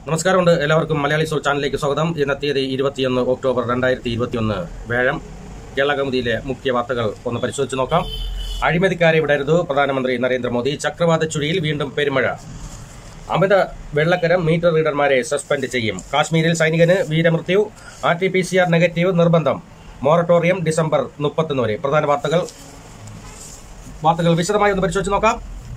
നമസ്കാരമുണ്ട് എല്ലാവർക്കും മലയാളി സോൾ ചാനലിലേക്ക് സ്വാഗതം. ഇന്ന തീയതി 21 ഒക്ടോബർ 2021 വ്യാഴം. കേരള കൗമുദിയിലെ മുഖ്യ വാർത്തകൾ ഒന്ന് പരിശോധിച്ച് നോക്കാം. അഴിമതിക്കാരെ വിടരുത്, പ്രധാനമന്ത്രി നരേന്ദ്രമോദി. ചക്രവാത ചുഴിയിൽ വീണ്ടും പെരുമഴ. അമിത വെള്ളക്കരം മീറ്റർ റീഡർമാരെ സസ്പെൻഡ് ചെയ്യും. കാശ്മീരിൽ സൈനികന് വീരമൃത്യു. RT-PCR നെഗറ്റീവ് നിർബന്ധം. മൊറട്ടോറിയം ഡിസംബർ 31 വരെ. പ്രധാന വാർത്തകൾ വിശദമായി ഒന്ന് പരിശോധിച്ച് നോക്കാം.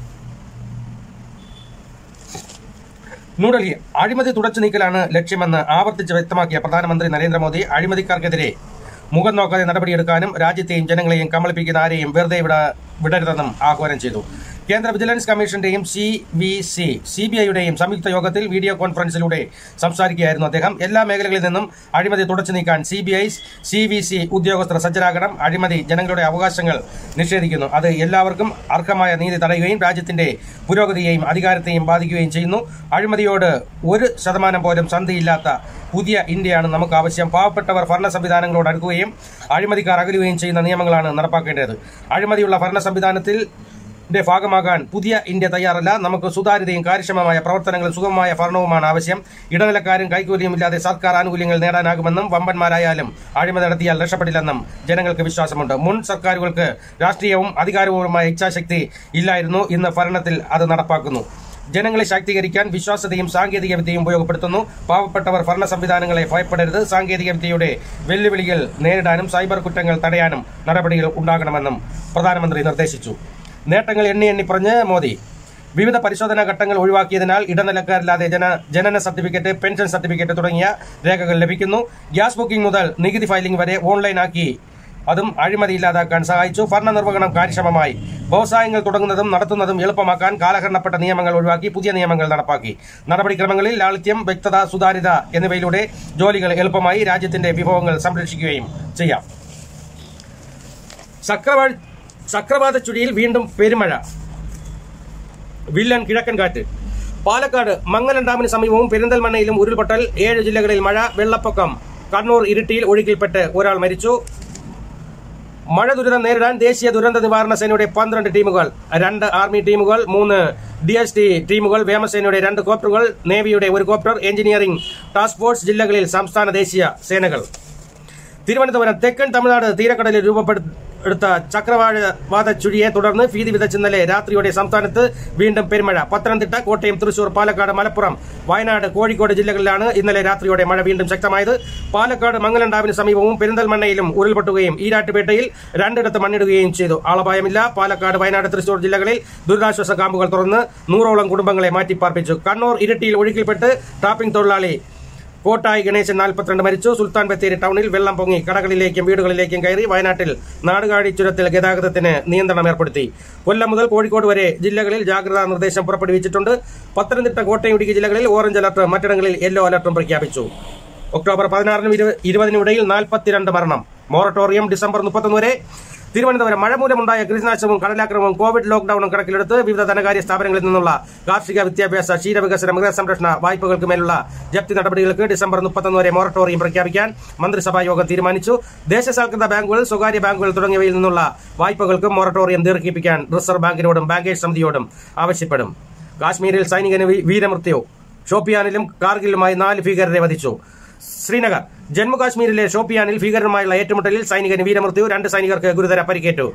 ന്യൂഡൽഹി. അഴിമതി തുടച്ചു നീക്കലാണ് ലക്ഷ്യമെന്ന് ആവർത്തിച്ച് വ്യക്തമാക്കിയ പ്രധാനമന്ത്രി നരേന്ദ്രമോദി അഴിമതിക്കാർക്കെതിരെ മുഖം നോക്കാതെ നടപടിയെടുക്കാനും രാജ്യത്തെയും ജനങ്ങളെയും കബളിപ്പിക്കുന്ന ആരെയും വെറുതെ വിടരുതെന്നും ആഹ്വാനം ചെയ്തു. കേന്ദ്ര വിജിലൻസ് കമ്മീഷന്റെയും CBIയുടെയും സംയുക്ത യോഗത്തിൽ വീഡിയോ കോൺഫറൻസിലൂടെ സംസാരിക്കുകയായിരുന്നു അദ്ദേഹം. എല്ലാ മേഖലകളിൽ നിന്നും അഴിമതി തുടച്ചു നീക്കാൻ CBI, CVC ഉദ്യോഗസ്ഥർ സജ്ജരാകണം. അഴിമതി ജനങ്ങളുടെ അവകാശങ്ങൾ നിഷേധിക്കുന്നു. അത് എല്ലാവർക്കും അർഹമായ നീതി തടയുകയും രാജ്യത്തിന്റെ പുരോഗതിയെയും അധികാരത്തെയും ബാധിക്കുകയും ചെയ്യുന്നു. അഴിമതിയോട് 1% പോലും സന്ധിയില്ലാത്ത പുതിയ ഇന്ത്യയാണ് നമുക്ക് ആവശ്യം. പാവപ്പെട്ടവർ ഭരണ സംവിധാനങ്ങളോട് അടുക്കുകയും അഴിമതിക്കാർ അകലുകയും ചെയ്യുന്ന നിയമങ്ങളാണ് നടപ്പാക്കേണ്ടത്. അഴിമതിയുള്ള ഭരണ സംവിധാനത്തിൽ ഭാഗമാകാൻ പുതിയ ഇന്ത്യ തയ്യാറല്ല. നമുക്ക് സുതാര്യതയും കാര്യക്ഷമമായ പ്രവർത്തനങ്ങളും സുഗമമായ ഭരണവുമാണ് ആവശ്യം. ഇടനിലക്കാരും കൈക്കൂലിയുമില്ലാതെ സർക്കാർ ആനുകൂല്യങ്ങൾ നേടാനാകുമെന്നും വമ്പന്മാരായാലും അഴിമതി നടത്തിയാൽ രക്ഷപ്പെടില്ലെന്നും ജനങ്ങൾക്ക് വിശ്വാസമുണ്ട്. മുൻ സർക്കാരുകൾക്ക് രാഷ്ട്രീയവും അധികാരവുമായ ഇച്ഛാശക്തി ഇല്ലായിരുന്നു. ഇന്ന് ഭരണത്തിൽ അത് നടപ്പാക്കുന്നു. ജനങ്ങളെ ശാക്തീകരിക്കാൻ വിശ്വാസ്യതയും സാങ്കേതിക വിദ്യയും ഉപയോഗപ്പെടുത്തുന്നു. പാവപ്പെട്ടവർ ഭരണ സംവിധാനങ്ങളെ ഭയപ്പെടരുത്. സാങ്കേതിക വിദ്യയുടെ വെല്ലുവിളികൾ നേരിടാനും സൈബർ കുറ്റങ്ങൾ തടയാനും നടപടികൾ ഉണ്ടാകണമെന്നും പ്രധാനമന്ത്രി നിർദ്ദേശിച്ചു. നേട്ടങ്ങൾ എണ്ണി പറഞ്ഞ് മോദി. വിവിധ പരിശോധനാ ഘട്ടങ്ങൾ ഒഴിവാക്കിയതിനാൽ ഇടനിലക്കാരില്ലാതെ ജനന സർട്ടിഫിക്കറ്റ്, പെൻഷൻ സർട്ടിഫിക്കറ്റ് തുടങ്ങിയ രേഖകൾ ലഭിക്കുന്നു. ഗ്യാസ് ബുക്കിംഗ് മുതൽ നികുതി ഫയലിംഗ് വരെ ഓൺലൈനാക്കി. അതും അഴിമതി ഇല്ലാതാക്കാൻ സഹായിച്ചു. ഭരണ നിർവഹണം കാര്യക്ഷമമായി. വ്യവസായങ്ങൾ തുടങ്ങുന്നതും നടത്തുന്നതും എളുപ്പമാക്കാൻ കാലഹരണപ്പെട്ട നിയമങ്ങൾ ഒഴിവാക്കി പുതിയ നിയമങ്ങൾ നടപ്പാക്കി. നടപടിക്രമങ്ങളിൽ ലാളിത്യം, വ്യക്തത, സുതാര്യത എന്നിവയിലൂടെ ജോലികൾ എളുപ്പമായി. രാജ്യത്തിന്റെ വിഭവങ്ങൾ സംരക്ഷിക്കുകയും ചെയ്യാം. ചക്രവാത ചുഴിയിൽ വീണ്ടും പെരുമഴ. വില്ലൻ കിഴക്കൻ കാറ്റ്. പാലക്കാട് മംഗലം ഡാമിന് സമീപവും പെരിന്തൽമണ്ണയിലും ഉരുൾപൊട്ടൽ. 7 ജില്ലകളിൽ മഴ, വെള്ളപ്പൊക്കം. കണ്ണൂർ ഇരിട്ടിയിൽ ഒഴുക്കിൽപ്പെട്ട് ഒരാൾ മരിച്ചു. മഴ ദുരിതം നേരിടാൻ ദേശീയ ദുരന്ത നിവാരണ സേനയുടെ 12 ടീമുകൾ, 2 ആർമി ടീമുകൾ, 3 DST ടീമുകൾ, വ്യോമസേനയുടെ 2 കോപ്റ്ററുകൾ, നേവിയുടെ 1 കോപ്റ്റർ, എഞ്ചിനീയറിംഗ് ടാസ്ക് ഫോഴ്സ്. ജില്ലകളിൽ സംസ്ഥാന ദേശീയ സേനകൾ. തിരുവനന്തപുരം. തെക്കൻ തമിഴ്നാട് തീരക്കടലിൽ രൂപപ്പെടുത്ത ചക്രവാത ചുഴിയെ തുടർന്ന് ഭീതി വിതച്ച് ഇന്നലെ രാത്രിയോടെ സംസ്ഥാനത്ത് വീണ്ടും പെരുമഴ. പത്തനംതിട്ട, കോട്ടയം, തൃശൂർ, പാലക്കാട്, മലപ്പുറം, വയനാട്, കോഴിക്കോട് ജില്ലകളിലാണ് ഇന്നലെ രാത്രിയോടെ മഴ വീണ്ടും ശക്തമായത്. പാലക്കാട് മംഗലം ഡാമിന് സമീപവും പെരിന്തൽമണ്ണയിലും ഉരുൾപൊട്ടുകയും ഈരാട്ടുപേട്ടയിൽ 2 മണ്ണിടുകയും ചെയ്തു. ആളപായമില്ല. പാലക്കാട്, വയനാട്, തൃശൂർ ജില്ലകളിൽ ദുരിതാശ്വാസ ക്യാമ്പുകൾ തുറന്ന് 100ഓളം കുടുംബങ്ങളെ മാറ്റിപ്പാർപ്പിച്ചു. കണ്ണൂർ ഇരിട്ടിയിൽ ഒഴുക്കിൽപ്പെട്ട് ടാപ്പിംഗ് തൊഴിലാളി കോട്ടായി ഗണേശൻ 42 മരിച്ചു. സുൽത്താൻ ബത്തേരി ടൌണിൽ വെള്ളം പൊങ്ങി കടകളിലേക്കും വീടുകളിലേക്കും കയറി. വയനാട്ടിൽ നാടുകാടി ചുരത്തിൽ ഗതാഗതത്തിന് നിയന്ത്രണം ഏർപ്പെടുത്തി. കൊല്ലം മുതൽ കോഴിക്കോട് വരെ ജില്ലകളിൽ ജാഗ്രതാ നിർദ്ദേശം പുറപ്പെടുവിച്ചിട്ടുണ്ട്. പത്തനംതിട്ട, കോട്ടയം, ഇടുക്കി ജില്ലകളിൽ ഓറഞ്ച് അലർട്ട്, മറ്റിടങ്ങളിൽ യെല്ലോ അലർട്ടും പ്രഖ്യാപിച്ചു. ഒക്ടോബർ 16-നും 20-നും ഇടയിൽ 42 മരണം. മൊറട്ടോറിയം ഡിസംബർ 31 വരെ. തിരുവനന്തപുരം. മഴ മൂലമുണ്ടായ കൃഷിനാശവും കടലാക്രമണവും കോവിഡ് ലോക്ഡൌണും കണക്കിലെടുത്ത് വിവിധ ധനകാര്യ സ്ഥാപനങ്ങളിൽ നിന്നുള്ള കാർഷിക, വിദ്യാഭ്യാസ, ക്ഷീരവികസന, മൃഗസംരക്ഷണ വായ്പകൾക്ക് മേലുള്ള ജപ്തി നടപടികൾക്ക് ഡിസംബർ 31 വരെ മൊറട്ടോറിയം പ്രഖ്യാപിക്കാൻ മന്ത്രിസഭാ യോഗം തീരുമാനിച്ചു. ദേശസാൽകൃത ബാങ്കുകൾ, സ്വകാര്യ ബാങ്കുകൾ തുടങ്ങിയവയിൽ നിന്നുള്ള വായ്പകൾക്കും മൊറട്ടോറിയം ദീർഘിപ്പിക്കാൻ റിസർവ് ബാങ്കിനോടും ബാങ്കേഴ്സ് സമിതിയോടും ആവശ്യപ്പെടും. കാശ്മീരിൽ സൈനികന് വീരമൃത്യു. ഷോപ്പിയാനിലും കാർഗിലുമായി 4 ഭീകരരെ വധിച്ചു. ശ്രീനഗർ. ജമ്മുകാശ്മീരിലെ ഷോപ്പിയാനിൽ ഭീകരരുമായുള്ള ഏറ്റുമുട്ടലിൽ സൈനികന് വീരമൃത്യു. 2 സൈനികർക്ക് ഗുരുതര പരിക്കേറ്റു.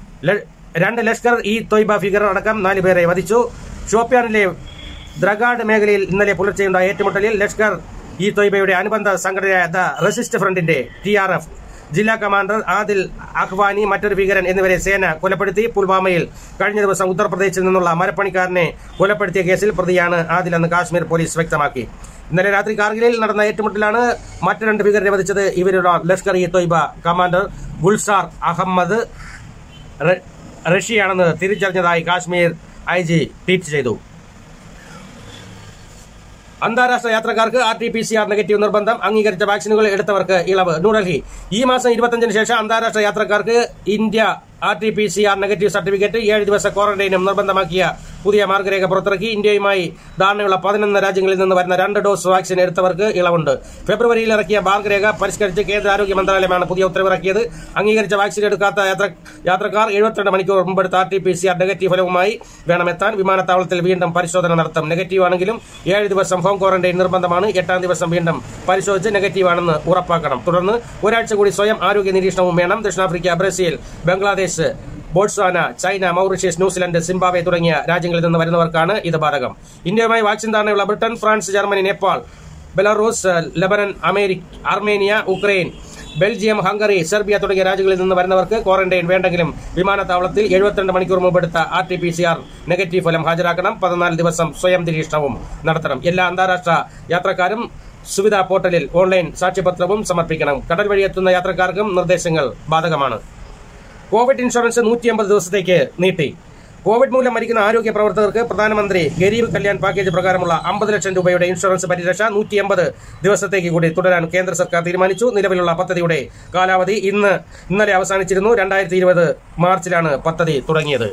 2 ലഷ്കർ ഇ തൊയ്ബ ഭീകരർ അടക്കം 4 പേരെ വധിച്ചു. ഷോപ്പിയാനിലെ ദ്രഗാഡ് മേഖലയിൽ ഇന്നലെ പുലർച്ചെയുണ്ടായ ഏറ്റുമുട്ടലിൽ ലഷ്കർ ഇ തൊയ്ബയുടെ അനുബന്ധ സംഘടനയായ ദ റെസിസ്റ്റ് ഫ്രണ്ടിന്റെ TRF ജില്ലാ കമാൻഡർ ആദിൽ അഖ്വാനി, മറ്റൊരു ഭീകരൻ എന്നിവരെ സേന കൊലപ്പെടുത്തി. പുൽവാമയിൽ കഴിഞ്ഞ ദിവസം ഉത്തർപ്രദേശിൽ നിന്നുള്ള മരപ്പണിക്കാരനെ കൊലപ്പെടുത്തിയ കേസിൽ പ്രതിയാണ് ആദിലെന്ന് കാശ്മീർ പോലീസ് വ്യക്തമാക്കി. ഇന്നലെ രാത്രി കാർഗിലിൽ നടന്ന ഏറ്റുമുട്ടലാണ് മറ്റ് 2 ഭീകരരെ വധിച്ചത്. ഇവരുടെ ലഷ്കർ ഇ തൊയ്ബ കമാൻഡർ ഗുൽസാർ അഹമ്മദ് റഷ്യയാണെന്ന് തിരിച്ചറിഞ്ഞതായി കാശ്മീർ IG ട്വീറ്റ് ചെയ്തു. അന്താരാഷ്ട്ര യാത്രക്കാർക്ക് RT-PCR നെഗറ്റീവ് നിർബന്ധം. അംഗീകരിച്ച വാക്സിനുകൾ എടുത്തവർക്ക് ഇളവ്. ന്യൂഡൽഹി. ഈ മാസം 25-ന് ശേഷം അന്താരാഷ്ട്ര യാത്രക്കാർക്ക് ഇന്ത്യ RT-PCR നെഗറ്റീവ് സർട്ടിഫിക്കറ്റ് 7 ദിവസ ക്വാറന്റൈനും നിർബന്ധമാക്കിയ പുതിയ മാർഗരേഖ പുറത്തിറക്കി. ഇന്ത്യയുമായി ധാരണയുള്ള 11 രാജ്യങ്ങളിൽ നിന്ന് വരുന്ന 2 ഡോസ് വാക്സിൻ എടുത്തവർക്ക് ഇളവുണ്ട്. ഫെബ്രുവരിയിൽ ഇറക്കിയ മാർഗരേഖ പരിഷ്കരിച്ച് കേന്ദ്ര ആരോഗ്യ മന്ത്രാലയമാണ് പുതിയ ഉത്തരവിറക്കിയത്. അംഗീകരിച്ച വാക്സിൻ എടുക്കാത്ത യാത്രക്കാർ 72 മണിക്കൂർ മുമ്പെടുത്ത RT-PCR നെഗറ്റീവ് ഫലവുമായി വേണം എത്താൻ. വിമാനത്താവളത്തിൽ വീണ്ടും പരിശോധന നടത്തും. നെഗറ്റീവ് ആണെങ്കിലും 7 ദിവസം ഹോം ക്വാറന്റൈൻ നിർബന്ധമാണ്. 8-ാം ദിവസം വീണ്ടും പരിശോധിച്ച് നെഗറ്റീവ് ആണെന്ന് ഉറപ്പാക്കണം. തുടർന്ന് ഒരാഴ്ച കൂടി സ്വയം ആരോഗ്യ നിരീക്ഷണവും വേണം. ദക്ഷിണാഫ്രിക്ക, Brazil, Bangladesh, Botswana, China, Mauritius, New Zealand, Zimbabwe തുടങ്ങിയ രാജ്യങ്ങളിൽ നിന്ന് വരുന്നവർക്കാണ് ഇത് ബാധകം. ഇന്ത്യയുമായി വാക്സിൻ ധാരണയുള്ള Britain, France, Germany, Nepal, Belarus, Lebanon, Armenia, Ukraine, Belgium, Hungary, Serbia തുടങ്ങിയ രാജ്യങ്ങളിൽ നിന്ന് വരുന്നവർക്ക് ക്വാറന്റൈൻ വേണ്ടെങ്കിലും വിമാനത്താവളത്തിൽ 72 മണിക്കൂർ മുമ്പെടുത്ത RT-PCR നെഗറ്റീവ് ഫലം ഹാജരാക്കണം. 14 ദിവസം സ്വയം നിരീക്ഷണവും നടത്തണം. എല്ലാ അന്താരാഷ്ട്ര യാത്രക്കാരും സുവിധ പോർട്ടലിൽ ഓൺലൈൻ സാക്ഷ്യപത്രവും സമർപ്പിക്കണം. കടൽ വഴി എത്തുന്ന യാത്രക്കാർക്കും നിർദ്ദേശങ്ങൾ ബാധകമാണ്. കോവിഡ് ഇൻഷുറൻസ് 150 ദിവസത്തേക്ക് നീട്ടി. കോവിഡ് മൂലം മരിക്കുന്ന ആരോഗ്യ പ്രവർത്തകർക്ക് പ്രധാനമന്ത്രി ഗരീബ് കല്യാൺ പാക്കേജ് പ്രകാരമുള്ള 50 ലക്ഷം രൂപയുടെ ഇൻഷുറൻസ് പരിരക്ഷ 150 ദിവസത്തേക്ക് കൂടി തുടരാൻ കേന്ദ്ര സർക്കാർ തീരുമാനിച്ചു. നിലവിലുള്ള പദ്ധതിയുടെ കാലാവധി ഇന്നലെ അവസാനിച്ചിരുന്നു. 2020 മാർച്ചിലാണ് പദ്ധതി തുടങ്ങിയത്.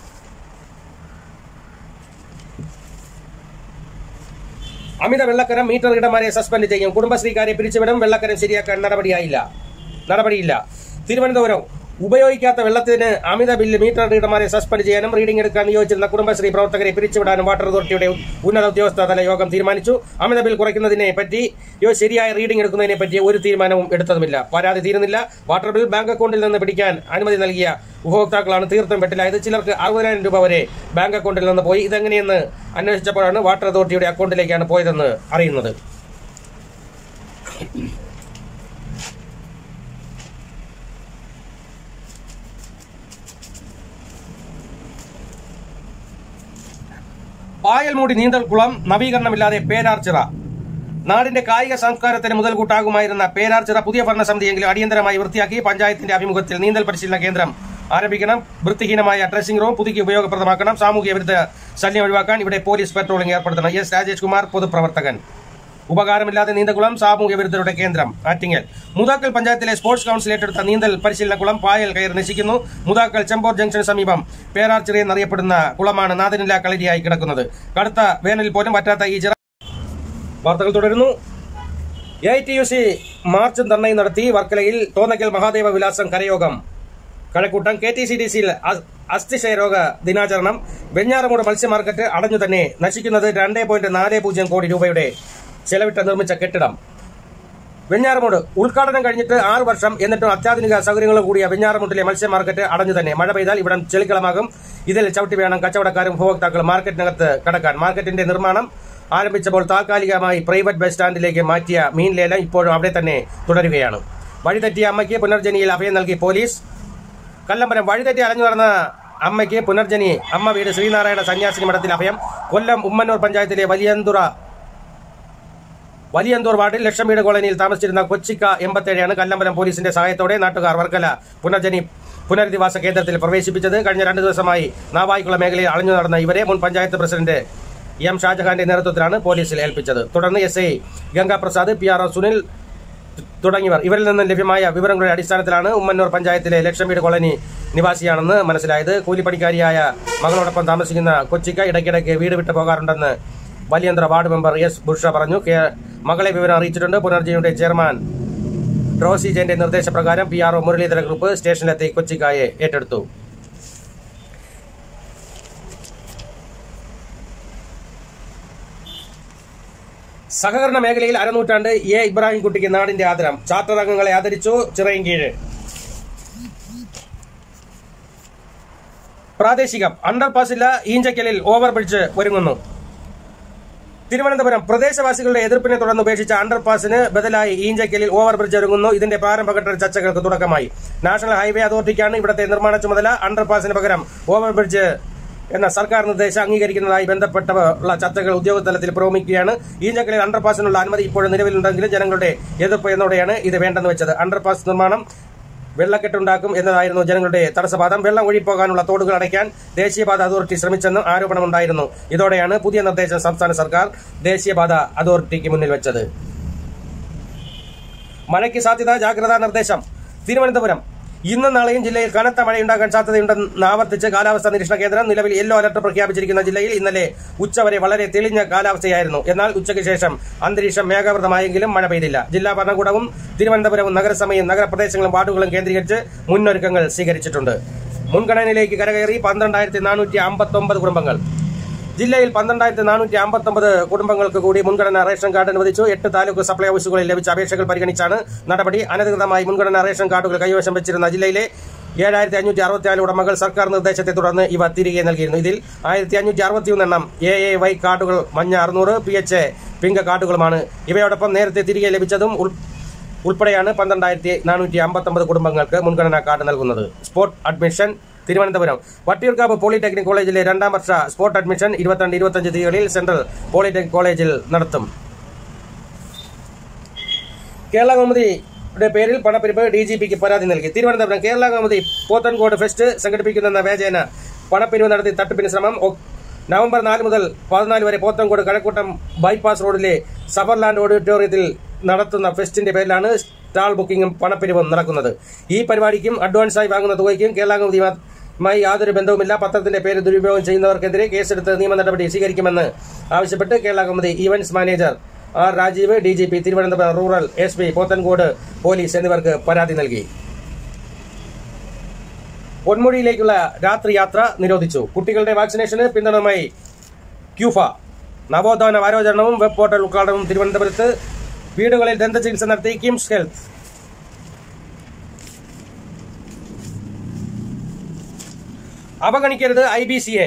അമിത വെള്ളക്കരം മീറ്റർ റീഡർമാരെ സസ്പെൻഡ് ചെയ്യും. കുടുംബശ്രീക്കാരെ പിരിച്ചുവിടും. വെള്ളക്കരം ശരിയാക്കാൻ നടപടിയില്ല. തിരുവനന്തപുരം ഉപയോഗിക്കാത്ത വെള്ളത്തിന് അമിത ബില്ല് മീറ്റർ റീഡർമാരെ സസ്പെൻഡ് ചെയ്യാനും റീഡിംഗ് എടുക്കാൻ നിയോഗിച്ചിരുന്ന കുടുംബശ്രീ പ്രവർത്തകരെ പിരിച്ചുവിടാനും വാട്ടർ അതോറിറ്റിയുടെ ഉന്നത ഉദ്യോഗസ്ഥതല യോഗം തീരുമാനിച്ചു. അമിത ബിൽ കുറയ്ക്കുന്നതിനെ പറ്റി ശരിയായ റീഡിംഗ് എടുക്കുന്നതിനെ പറ്റി ഒരു തീരുമാനവും എടുത്തതുമില്ല. പരാതി തീരുന്നില്ല. വാട്ടർ ബിൽ ബാങ്ക് അക്കൗണ്ടിൽ നിന്ന് പിടിക്കാൻ അനുമതി നൽകിയ ഉപഭോക്താക്കളാണ് തീർത്തും വെട്ടിലായത്. ചിലർക്ക് 60,000 രൂപ വരെ ബാങ്ക് അക്കൗണ്ടിൽ നിന്ന് പോയി. ഇതെങ്ങനെയെന്ന് അന്വേഷിച്ചപ്പോഴാണ് വാട്ടർ അതോറിറ്റിയുടെ അക്കൗണ്ടിലേക്കാണ് പോയതെന്ന് അറിയുന്നത്. പായൽമൂടി നീന്തൽക്കുളം നവീകരണമില്ലാതെ പേരാർച്ചിറ. നാടിന്റെ കായിക സംസ്കാരത്തിന് മുതൽകൂട്ടാകുമായിരുന്ന പേരാർച്ചിറ പുതിയ ഭരണസമിതിയെങ്കിലും അടിയന്തരമായി വൃത്തിയാക്കി പഞ്ചായത്തിന്റെ ആഭിമുഖ്യത്തിൽ നീന്തൽ പരിശീലന കേന്ദ്രം ആരംഭിക്കണം. വൃത്തിഹീനമായ ഡ്രസ്സിംഗ് റൂം പുതുക്കി ഉപയോഗപ്രദമാക്കണം. സാമൂഹ്യ വിരുദ്ധ ശല്യം ഒഴിവാക്കാൻ ഇവിടെ പോലീസ് പെട്രോളിംഗ് ഏർപ്പെടുത്തണം. എസ് രാജേഷ് കുമാർ, പൊതുപ്രവർത്തകൻ. ഉപകാരമില്ലാതെ നീന്തൽക്കുളം സാമൂഹ്യ വിരുദ്ധരുടെ കേന്ദ്രം. ആറ്റിങ്ങൽ മുതാക്കൽ പഞ്ചായത്തിലെ സ്പോർട്സ് കൌൺസിൽ ഏറ്റെടുത്ത നീന്തൽ പരിശീലനക്കുളം പായൽ കയറി നശിക്കുന്നു. മുതാക്കൽ ചെമ്പോർ ജംഗ്ഷന് സമീപം പേരാർച്ചിറ എന്നറിയപ്പെടുന്ന കുളമാണ് നാദിനില കളരിയായി കിടക്കുന്നത്. കടുത്ത വേനലിൽ പോലും പറ്റാത്ത ഈ ചിറ. വാർത്തകൾ തുടരുന്നു. AITUC മാർച്ചും ധർണയും നടത്തി. വർക്കലയിൽ തോന്നയ്ക്കൽ മഹാദേവ വിലാസം കരയോഗം. കഴക്കൂട്ടം KTCDCയിൽ അസ്ഥിക്ഷയരോഗ ദിനാചരണം. വെഞ്ഞാറമൂട് മത്സ്യ മാർക്കറ്റ് അടഞ്ഞു തന്നെ. നശിക്കുന്നത് 2.40 കോടി രൂപയുടെ ചെലവിട്ട് നിർമ്മിച്ച കെട്ടിടം. വെഞ്ഞാറമൂട് ഉദ്ഘാടനം കഴിഞ്ഞിട്ട് 6 വർഷം എന്നിട്ടും അത്യാധുനിക സൗകര്യങ്ങൾ കൂടിയ വെഞ്ഞാറമൂട്ടിലെ മത്സ്യ മാർക്കറ്റ് അടഞ്ഞു തന്നെ. മഴ പെയ്താൽ ഇവിടം ചെളിക്കളമാകും. ഇതിൽ ചവിട്ടി വേണം കച്ചവടക്കാരും ഉപഭോക്താക്കളും മാർക്കറ്റിനകത്ത് കടക്കാൻ. മാർക്കറ്റിന്റെ നിർമ്മാണം ആരംഭിച്ചപ്പോൾ താൽക്കാലികമായി പ്രൈവറ്റ് ബസ് സ്റ്റാൻഡിലേക്ക് മാറ്റിയ മീൻ ലേലം ഇപ്പോഴും അവിടെ തന്നെ തുടരുകയാണ്. വഴിതെറ്റിയ അമ്മയ്ക്ക് പുനർജനിയിൽ അഭയം നൽകി പോലീസ്. കല്ലമ്പലം വഴിതെറ്റി അലഞ്ഞു നടന്ന അമ്മയ്ക്ക് പുനർജനി അമ്മ വീട് ശ്രീനാരായണ സന്യാസിനി മഠത്തിൽ അഭയം. കൊല്ലം ഉമ്മന്നൂർ പഞ്ചായത്തിലെ വലിയന്തൂർ വാർഡിൽ ലക്ഷം വീട് കോളനിയിൽ താമസിച്ചിരുന്ന കൊച്ചിക്ക 87 കല്ലമ്പലം പോലീസിന്റെ സഹായത്തോടെ നാട്ടുകാർ വർക്കല പുനർജനി പുനരധിവാസ കേന്ദ്രത്തിൽ പ്രവേശിപ്പിച്ചത്. കഴിഞ്ഞ 2 ദിവസമായി നാവായിക്കുള മേഖലയിൽ അലഞ്ഞു നടന്ന ഇവരെ മുൻ പഞ്ചായത്ത് പ്രസിഡന്റ് M ഷാജഹാന്റെ നേതൃത്വത്തിലാണ് പോലീസിൽ ഏൽപ്പിച്ചത്. തുടർന്ന് SI ഗംഗാപ്രസാദ്, PRO സുനിൽ തുടങ്ങിയവർ. ഇവരിൽ നിന്ന് ലഭ്യമായ വിവരങ്ങളുടെ അടിസ്ഥാനത്തിലാണ് ഉമ്മന്നൂർ പഞ്ചായത്തിലെ ലക്ഷം വീട് കോളനി നിവാസിയാണെന്ന് മനസ്സിലായത്. കൂലിപ്പണിക്കാരിയായ മകളോടൊപ്പം താമസിക്കുന്ന കൊച്ചിക്ക ഇടയ്ക്കിടയ്ക്ക് വീട് വിട്ടു പോകാറുണ്ടെന്ന് വലിയന്തര വാർഡ് മെമ്പർ S ബുഷ പറഞ്ഞു. മകളെ വിവരം അറിയിച്ചിട്ടുണ്ട്. പുനർജനിയുടെ ചെയർമാൻ റോസി ജെന്റെ നിർദ്ദേശപ്രകാരം PRO മുരളീധര ഗ്രൂപ്പ് സ്റ്റേഷനിലെത്തി കൊച്ചിക്കായെ ഏറ്റെടുത്തു. സഹകരണ മേഖലയിൽ അരനൂറ്റാണ്ട് A ഇബ്രാഹിംകുട്ടിക്ക് നാടിന്റെ ആദരം. ചാർട്ടർ അംഗങ്ങളെ ആദരിച്ചു. ചിറയൻകീഴ്. പ്രാദേശികം. അണ്ടർപാസില്ല ഈഞ്ചക്കലിൽ ഓവർബ്രിഡ്ജ് ഒരുങ്ങുന്നു. തിരുവനന്തപുരം പ്രദേശവാസികളുടെ എതിർപ്പിനെ തുടർന്ന് ഉപേക്ഷിച്ച അണ്ടർപാസിന് ബദലായി ഈഞ്ചക്കലിൽ ഓവർബ്രിഡ്ജ് ഒരുങ്ങുന്നു. ഇതിന്റെ പ്രാരംഭഘട്ട ചർച്ചകൾക്ക് തുടക്കമായി. നാഷണൽ ഹൈവേ അതോറിറ്റിക്കാണ് ഇവിടത്തെ നിർമ്മാണ ചുമതല. അണ്ടർപാസിന് പകരം ഓവർബ്രിഡ്ജ് എന്ന സർക്കാർ നിർദ്ദേശം അംഗീകരിക്കുന്നതായി ബന്ധപ്പെട്ടുള്ള ചർച്ചകൾ ഉദ്യോഗതലത്തിൽ പുരോഗമിക്കുകയാണ്. ഈഞ്ചക്കലിൽ അണ്ടർപാസിനുള്ള അനുമതി ഇപ്പോഴും നിലവിലുണ്ടെങ്കിലും ജനങ്ങളുടെ എതിർപ്പ് എന്നോടെയാണ് ഇത് വേണ്ടെന്ന് വെച്ചത്. അണ്ടർപാസ് നിർമ്മാണം വെള്ളക്കെട്ടുണ്ടാക്കും എന്നതായിരുന്നു ജനങ്ങളുടെ തടസ്സവാദം. വെള്ളം ഒഴിപ്പോകാനുള്ള തോടുകൾ അടയ്ക്കാൻ ദേശീയപാത അതോറിറ്റി ശ്രമിച്ചെന്നും ആരോപണമുണ്ടായിരുന്നു. ഇതോടെയാണ് പുതിയ നിർദ്ദേശം സംസ്ഥാന സർക്കാർ ദേശീയപാത അതോറിറ്റിക്ക് മുന്നിൽ വെച്ചത്. മഴയ്ക്ക് സാധ്യത, ജാഗ്രതാ നിർദ്ദേശം. തിരുവനന്തപുരം ഇന്നും നാളെയും ജില്ലയിൽ കനത്ത മഴയുണ്ടാകാൻ സാധ്യതയുണ്ടെന്ന് ആവർത്തിച്ച് കാലാവസ്ഥാ നിരീക്ഷണ കേന്ദ്രം നിലവിൽ യെല്ലോ അലർട്ട് പ്രഖ്യാപിച്ചിരിക്കുന്ന ജില്ലയിൽ ഇന്നലെ ഉച്ചവരെ വളരെ തെളിഞ്ഞ കാലാവസ്ഥയായിരുന്നു. എന്നാൽ ഉച്ചയ്ക്ക് ശേഷം അന്തരീക്ഷം മേഘാവൃതമായെങ്കിലും മഴ പെയ്തില്ല. ജില്ലാ ഭരണകൂടവും തിരുവനന്തപുരവും നഗരസഭയും നഗരപ്രദേശങ്ങളും വാർഡുകളും കേന്ദ്രീകരിച്ച് മുന്നൊരുക്കങ്ങൾ സ്വീകരിച്ചിട്ടുണ്ട്. മുൻഗണനയിലേക്ക് കരകയറി 12,459 കുടുംബങ്ങൾ. ജില്ലയിൽ 12,459 കുടുംബങ്ങൾക്ക് കൂടി മുൻഗണനാ റേഷൻ കാർഡ് അനുവദിച്ചു. 8 താലൂക്ക് സപ്ലൈ ഓഫീസുകളിൽ ലഭിച്ച അപേക്ഷകൾ പരിഗണിച്ചാണ് നടപടി. അനധികൃതമായി മുൻഗണനാ റേഷൻ കാർഡുകൾ കൈവശം വെച്ചിരുന്ന ജില്ലയിലെ 7,564 ഉടമകൾ സർക്കാർ നിർദ്ദേശത്തെ തുടർന്ന് ഇവ തിരികെ നൽകിയിരുന്നു. ഇതിൽ 1,561 എണ്ണം AAY കാർഡുകൾ, മഞ്ഞ 600, PHA പിങ്ക് കാർഡുകളുമാണ്. ഇവയോടൊപ്പം നേരത്തെ തിരികെ ലഭിച്ചതും ഉൾപ്പെടെയാണ് 12,459 കുടുംബങ്ങൾക്ക് മുൻഗണനാ കാർഡ് നൽകുന്നത്. Spot admission Thiruvananthapuram Vattiyoorkavu polytechnic കോളേജിലെ 2ാം വർഷ സ്പോട്ട് അഡ്മിഷൻ 22-25 തീയതികളിൽ സെൻട്രൽ പോളിടെക്നിക് കോളേജിൽ നടത്തും. കേരള കൗമുദിയുടെ പേരിൽ പണപ്പിരിപ്പ് DGPക്ക് പരാതി നൽകി. തിരുവനന്തപുരം കേരള കൗമുദി പോത്തൻകോട് ഫെസ്റ്റ് സംഘടിപ്പിക്കുന്ന വേചേന പണപ്പിരിവ് നടത്തി തട്ടിപ്പിന് ശ്രമം. നവംബർ 4 മുതൽ 14 വരെ പോത്തൻകോട് കഴക്കൂട്ടം ബൈപ്പാസ് റോഡിലെ സഫർലാൻഡ് ഓഡിറ്റോറിയത്തിൽ നടത്തുന്ന ഫെസ്റ്റിന്റെ പേരിലാണ് സ്റ്റാൾ ബുക്കിംഗും പണപ്പിരിവും നടക്കുന്നത്. ഈ പരിപാടിക്കും അഡ്വാൻസായി വാങ്ങുന്ന തുകയ്ക്കും കേരള കൗമുദിയുമായി യാതൊരു ബന്ധവുമില്ല. പത്രത്തിന്റെ പേര് ദുരുപയോഗം ചെയ്യുന്നവർക്കെതിരെ കേസെടുത്ത് നിയമ നടപടി സ്വീകരിക്കുമെന്ന് ആവശ്യപ്പെട്ട് Kerala Kaumudi events manager R. Rajeev, DGP Thiruvananthapuram rural, SP Pothencode police എന്നിവർക്ക് പരാതി നൽകി. പൊന്മുടിയിലേക്കുള്ള രാത്രി യാത്ര നിരോധിച്ചു. കുട്ടികളുടെ വാക്സിനേഷന് പിന്തുണയുമായി ക്യൂഫ. നവോത്ഥാന വാരോചരണവും വെബ് പോർട്ടൽ ഉദ്ഘാടനവും തിരുവനന്തപുരത്ത്. വീടുകളിൽ ദന്തചികിത്സ നടത്തി കിംസ് ഹെൽത്ത്. അവഗണിക്കരുത് IBCA.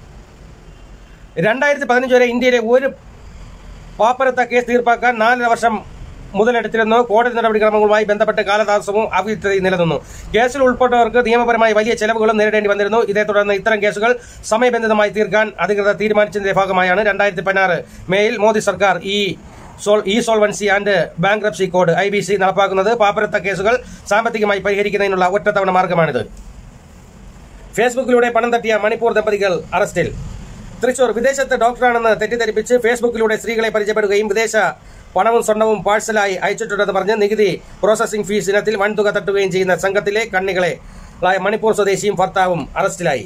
2015 വരെ ഇന്ത്യയിലെ ഒരു പാപ്പരത്ത കേസ് തീർപ്പാക്കാൻ 4 വർഷം മുതലെടുത്തിരുന്നു. കോടതി നടപടിക്രമങ്ങളുമായി ബന്ധപ്പെട്ട് കാലതാമസവും അവ്യക്തതയും നിലനിന്നു. കേസിൽ ഉൾപ്പെട്ടവർക്ക് നിയമപരമായി വലിയ ചെലവുകളും നേരിടേണ്ടി വന്നിരുന്നു. ഇതേ തുടർന്ന് ഇത്തരം കേസുകൾ സമയബന്ധിതമായി തീർക്കാൻ അധികൃതർ തീരുമാനിച്ചതിന്റെ ഭാഗമായാണ് 2016 മേയിൽ മോദി സർക്കാർ solvency and bankruptcy code IBC നടപ്പാക്കുന്നത്. പാപ്പരത്ത കേസുകൾ സാമ്പത്തികമായി പരിഹരിക്കുന്നതിനുള്ള ഒറ്റത്തവണ മാർഗമാണിത്. ഫേസ്ബുക്കിലൂടെ പണം തട്ടിയ മണിപ്പൂർ ദമ്പതികൾ അറസ്റ്റിൽ. തൃശൂർ വിദേശത്തെ ഡോക്ടറാണെന്ന് തെറ്റിദ്ധരിപ്പിച്ച് ഫേസ്ബുക്കിലൂടെ സ്ത്രീകളെ പരിചയപ്പെടുകയും വിദേശ പണവും സ്വർണവും പാഴ്സലായി അയച്ചിട്ടുണ്ടെന്ന് പറഞ്ഞ് നികുതി പ്രോസസിംഗ് ഫീസ് ഇനത്തിൽ വൻതുക തട്ടുകയും ചെയ്യുന്ന സംഘത്തിലെ കണ്ണികളായ മണിപ്പൂർ സ്വദേശിയും ഭർത്താവും അറസ്റ്റിലായി.